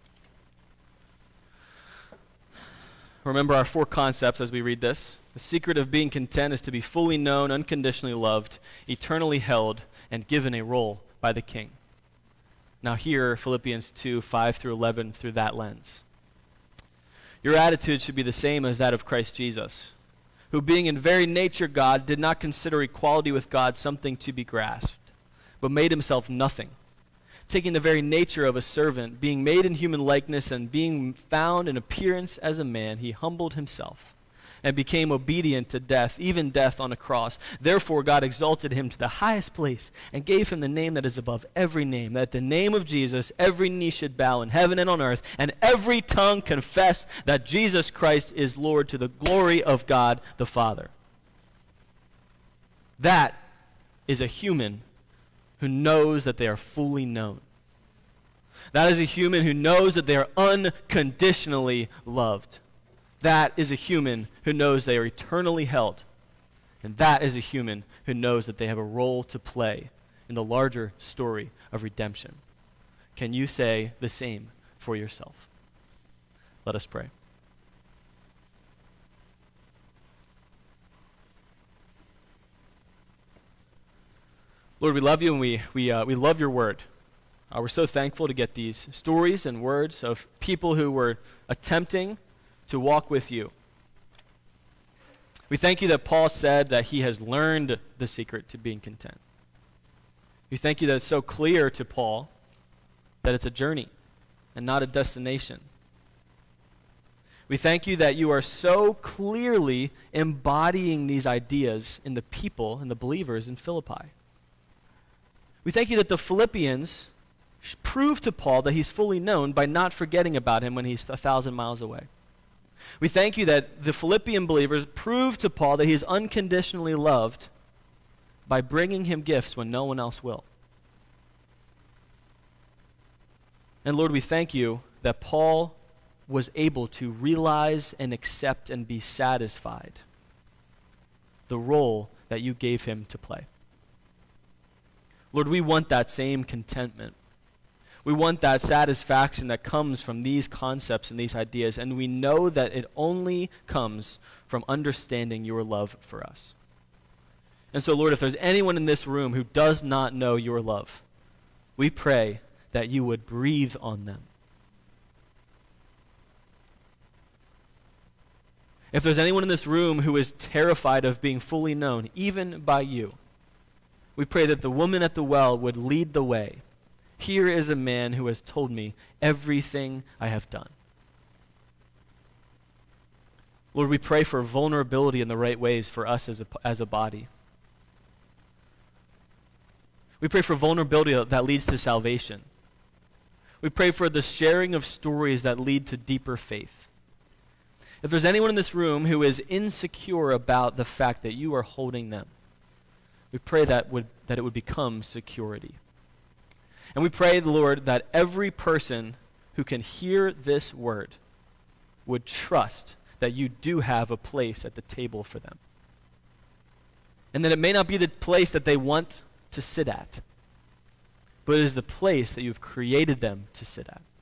[SPEAKER 7] Remember our four concepts as we read this. The secret of being content is to be fully known, unconditionally loved, eternally held, and given a role by the King. Now hear Philippians two, five through eleven through that lens. Your attitude should be the same as that of Christ Jesus, who being in very nature God, did not consider equality with God something to be grasped, but made himself nothing, taking the very nature of a servant, being made in human likeness and being found in appearance as a man, he humbled himself and became obedient to death, even death on a cross. Therefore God exalted him to the highest place and gave him the name that is above every name, that at the name of Jesus every knee should bow in heaven and on earth, and every tongue confess that Jesus Christ is Lord, to the glory of God the Father. That is a human who knows that they are fully known. That is a human who knows that they are unconditionally loved. That is a human who knows they are eternally held. And that is a human who knows that they have a role to play in the larger story of redemption. Can you say the same for yourself? Let us pray. Lord, we love you, and we, we, uh, we love your word. Uh, we're so thankful to get these stories and words of people who were attempting to walk with you. We thank you that Paul said that he has learned the secret to being content. We thank you that it's so clear to Paul that it's a journey and not a destination. We thank you that you are so clearly embodying these ideas in the people and the believers in Philippi. We thank you that the Philippians prove to Paul that he's fully known by not forgetting about him when he's a thousand miles away. We thank you that the Philippian believers prove to Paul that he is unconditionally loved by bringing him gifts when no one else will. And Lord, we thank you that Paul was able to realize and accept and be satisfied the role that you gave him to play. Lord, we want that same contentment. We want that satisfaction that comes from these concepts and these ideas, and we know that it only comes from understanding your love for us. And so, Lord, if there's anyone in this room who does not know your love, we pray that you would breathe on them. If there's anyone in this room who is terrified of being fully known, even by you, we pray that the woman at the well would lead the way. Here is a man who has told me everything I have done. Lord, we pray for vulnerability in the right ways for us as a, as a body. We pray for vulnerability that leads to salvation. We pray for the sharing of stories that lead to deeper faith. If there's anyone in this room who is insecure about the fact that you are holding them, we pray that, would, that it would become security. And we pray, Lord, that every person who can hear this word would trust that you do have a place at the table for them. And that it may not be the place that they want to sit at, but it is the place that you've created them to sit at.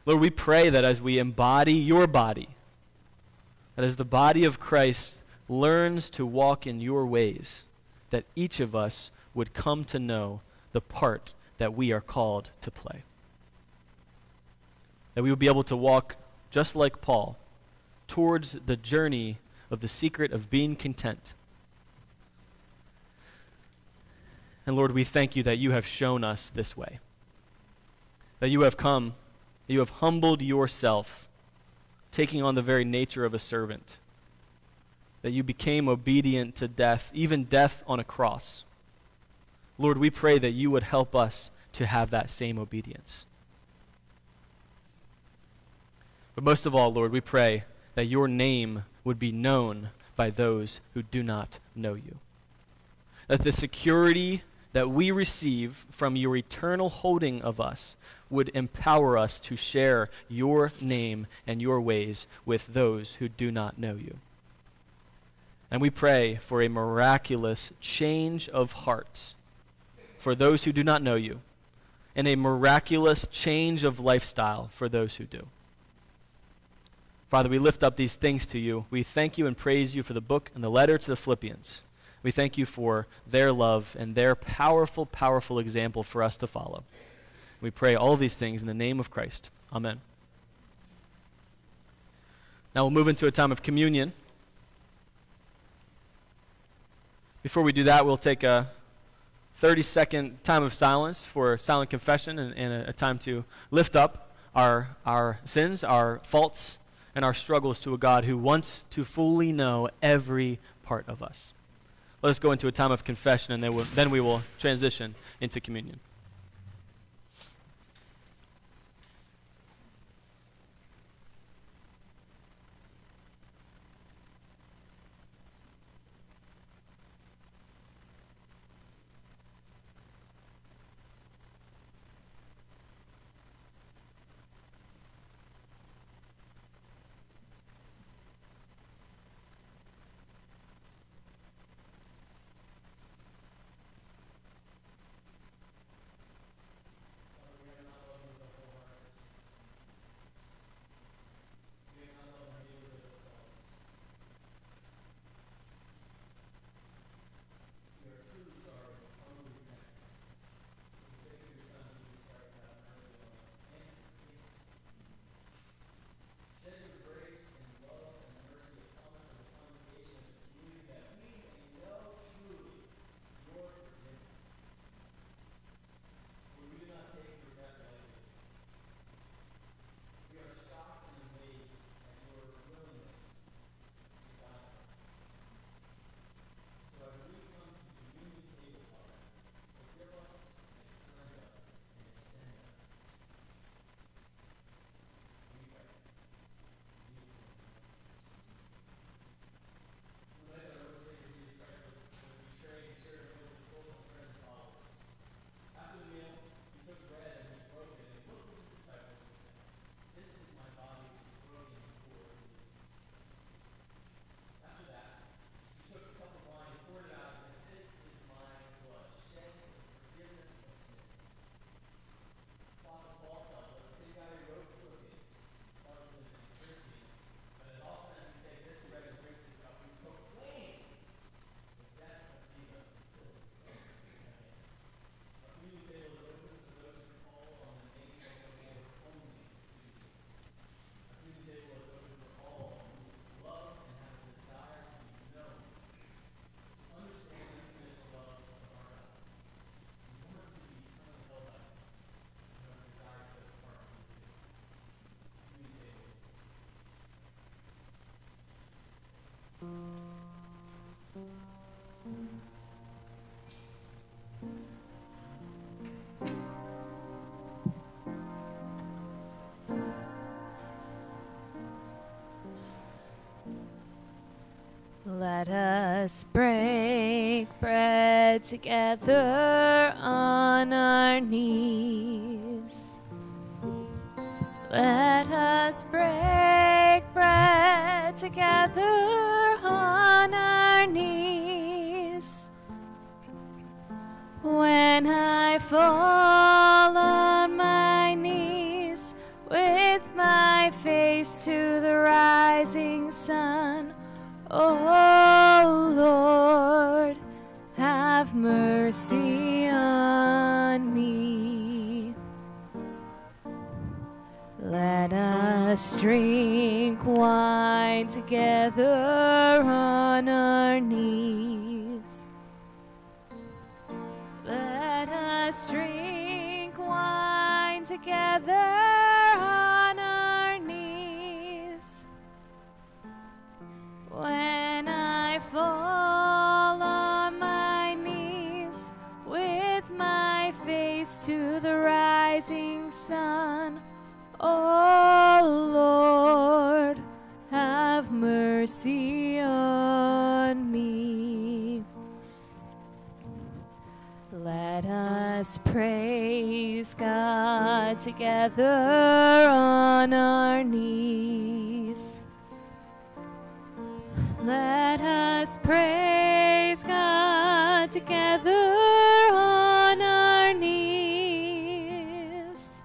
[SPEAKER 7] Lord, we pray that as we embody your body, that as the body of Christ learns to walk in your ways, that each of us would come to know the part that we are called to play. That we would be able to walk just like Paul towards the journey of the secret of being content. And Lord, we thank you that you have shown us this way. That you have come, that you have humbled yourself, taking on the very nature of a servant. That you became obedient to death, even death on a cross. Lord, we pray that you would help us to have that same obedience. But most of all, Lord, we pray that your name would be known by those who do not know you. That the security that we receive from your eternal holding of us would empower us to share your name and your ways with those who do not know you. And we pray for a miraculous change of hearts for those who do not know you, and a miraculous change of lifestyle for those who do. Father, we lift up these things to you. We thank you and praise you for the book and the letter to the Philippians. We thank you for their love and their powerful, powerful example for us to follow. We pray all these things in the name of Christ. Amen. Now we'll move into a time of communion. Before we do that, we'll take a thirty-second time of silence for silent confession and, and a, a time to lift up our, our sins, our faults, and our struggles to a God who wants to fully know every part of us. Let us go into a time of confession, and then, we'll, then we will transition into communion.
[SPEAKER 1] Let us break bread together on our knees. Let us break bread together on our knees. When I fall on my knees with mercy on me. Let us drink wine together on our knees. Let us drink wine together on our knees. When I fall on my knees with my face to the rising sun, oh Lord, have mercy on me. Let us praise God together on our knees. Let us praise God together on our knees.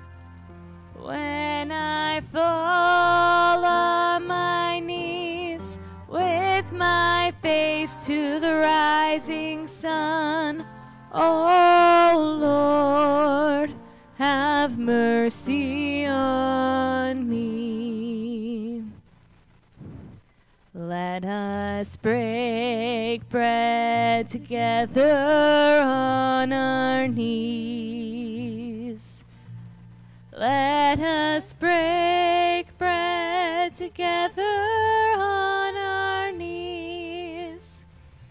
[SPEAKER 1] When I fall on my knees with my face to the rising sun, oh Lord, have mercy on me. Let us break bread together on our knees. Let us break bread together on our knees.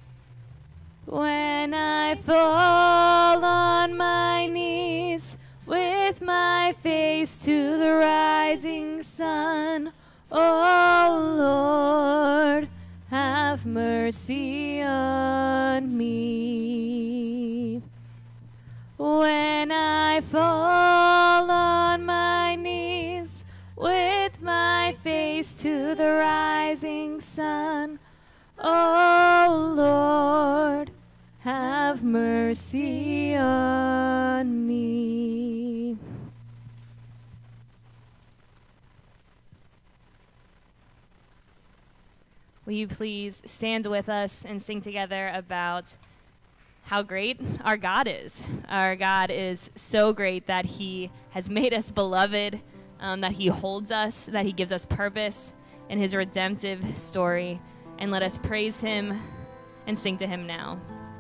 [SPEAKER 1] When I fall on my knees with my face to the rising sun, oh Lord, have mercy on me. When I fall on my knees with my face to the rising sun, oh Lord, have mercy on me. Will you please stand with us and sing together about how great our God is. Our God is so great that he has made us beloved, um, that he holds us, that he gives us purpose in his redemptive story. And let us praise him and sing to him now.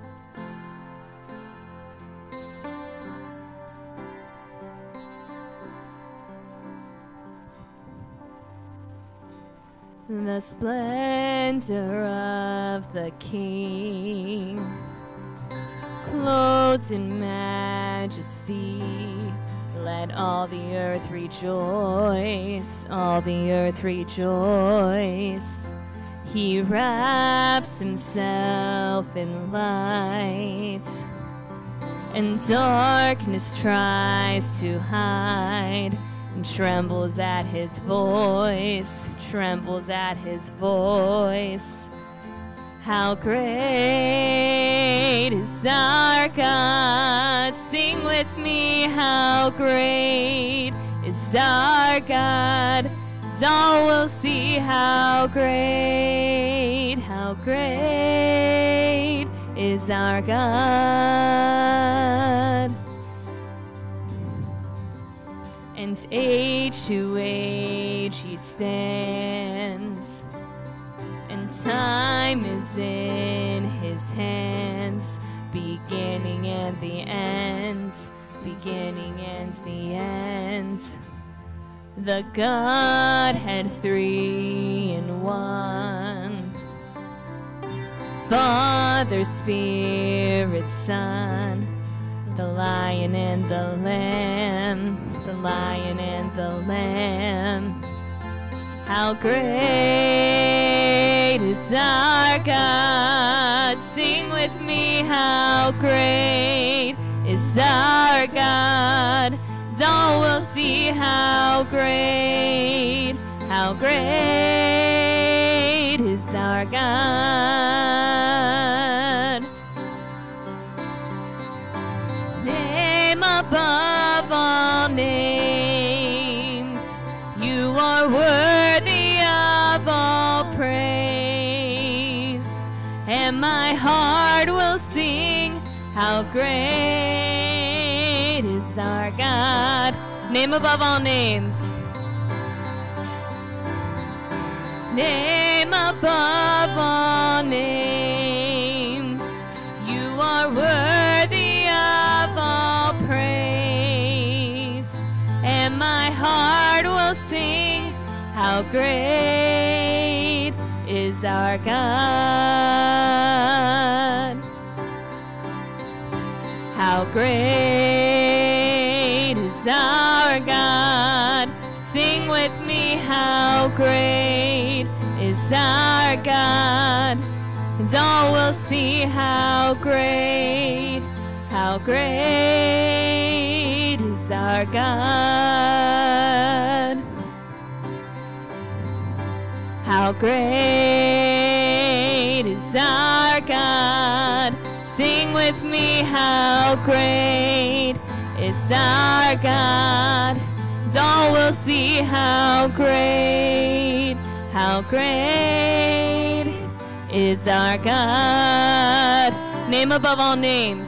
[SPEAKER 1] The splendor of the King, clothed in majesty, let all the earth rejoice, all the earth rejoice. He wraps himself in light, and darkness tries to hide, and trembles at his voice, trembles at his voice. How great is our God? Sing with me, how great is our God? And all will see how great, how great is our God. And age to age he stands, and time is in his hands, beginning and the end, beginning and the end. The Godhead three in one, Father, Spirit, Son, the Lion and the Lamb, the Lion and the Lamb. How great is our God? Sing with me, how great is our God? And all will see how great, how great is our God. Name above all names, you are worthy of all praise, and my heart will sing How great is our God. Name above all names. Name above all names. You are worthy of all praise. And my heart will sing, how great is our God. How great is our God. Sing with me, how great is our God. And all will see how great, how great is our God. How great is our God. Sing with me, how great is our God. And all will see how great, how great is our God. Name above all names.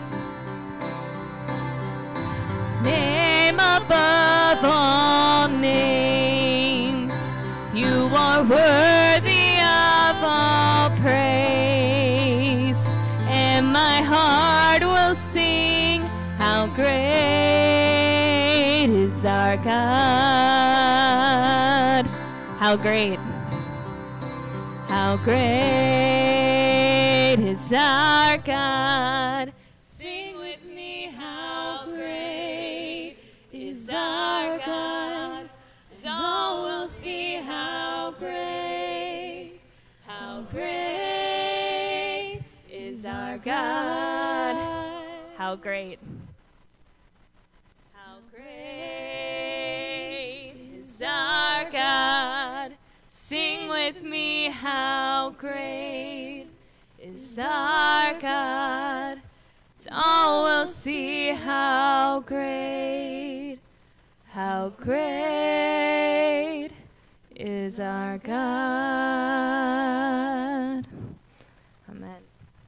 [SPEAKER 1] Name above all names. You are worthy of all praise. And my heart will sing, how great is our God. How great. How great is our God. Sing with me, how great is our God. And all will see how great, how great is our God. How great. How great is our God. Sing with me, how great is our God. And all will see how great, how great is our God. Amen.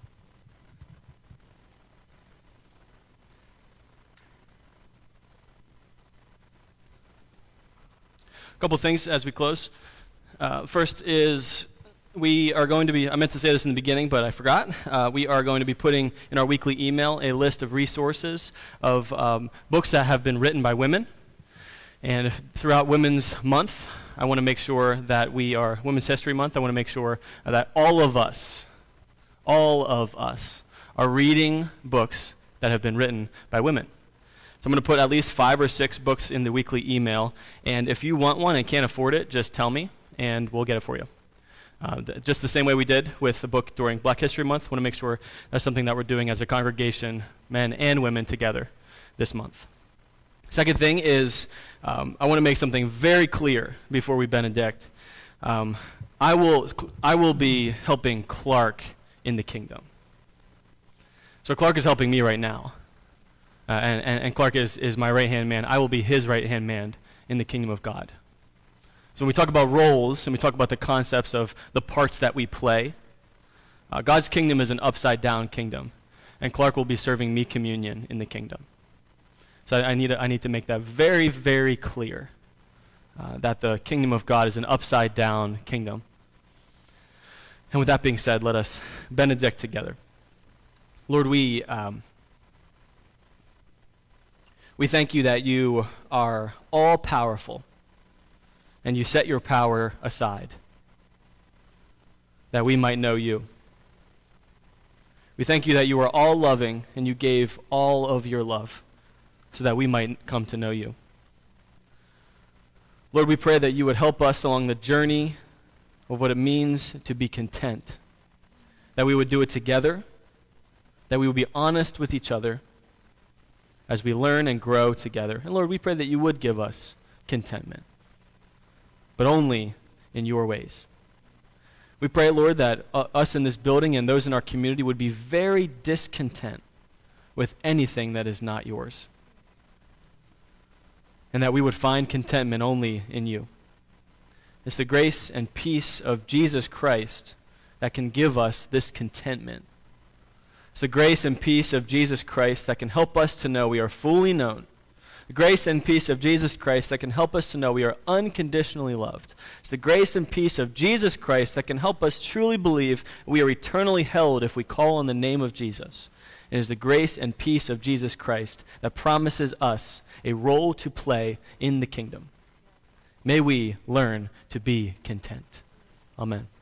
[SPEAKER 7] A couple things as we close. Uh, first is we are going to be, I meant to say this in the beginning, but I forgot. Uh, we are going to be putting in our weekly email a list of resources of um, books that have been written by women. And throughout Women's Month, I want to make sure that we are, Women's History Month, I want to make sure that all of us, all of us are reading books that have been written by women. So I'm going to put at least five or six books in the weekly email. And if you want one and can't afford it, just tell me, and we'll get it for you. Uh, th just the same way we did with the book during Black History Month. I want to make sure that's something that we're doing as a congregation, men and women together this month. Second thing is um, I want to make something very clear before we benedict. Um, I will, I will be helping Clark in the kingdom. So Clark is helping me right now. Uh, and, and, and Clark is, is my right-hand man. I will be his right-hand man in the kingdom of God. So when we talk about roles and we talk about the concepts of the parts that we play, uh, God's kingdom is an upside-down kingdom. And Clark will be serving me communion in the kingdom. So I, I, need, to, I need to make that very, very clear, uh, that the kingdom of God is an upside-down kingdom. And with that being said, let us benedict together. Lord, we... Um, We thank you that you are all-powerful, and you set your power aside, that we might know you. We thank you that you are all-loving, and you gave all of your love, so that we might come to know you. Lord, we pray that you would help us along the journey of what it means to be content, that we would do it together, that we would be honest with each other, as we learn and grow together. And Lord, we pray that you would give us contentment, but only in your ways. We pray, Lord, that uh, us in this building and those in our community would be very discontent with anything that is not yours, and that we would find contentment only in you. It's the grace and peace of Jesus Christ that can give us this contentment. It's the grace and peace of Jesus Christ that can help us to know we are fully known. The grace and peace of Jesus Christ that can help us to know we are unconditionally loved. It's the grace and peace of Jesus Christ that can help us truly believe we are eternally held if we call on the name of Jesus. It is the grace and peace of Jesus Christ that promises us a role to play in the kingdom. May we learn to be content. Amen.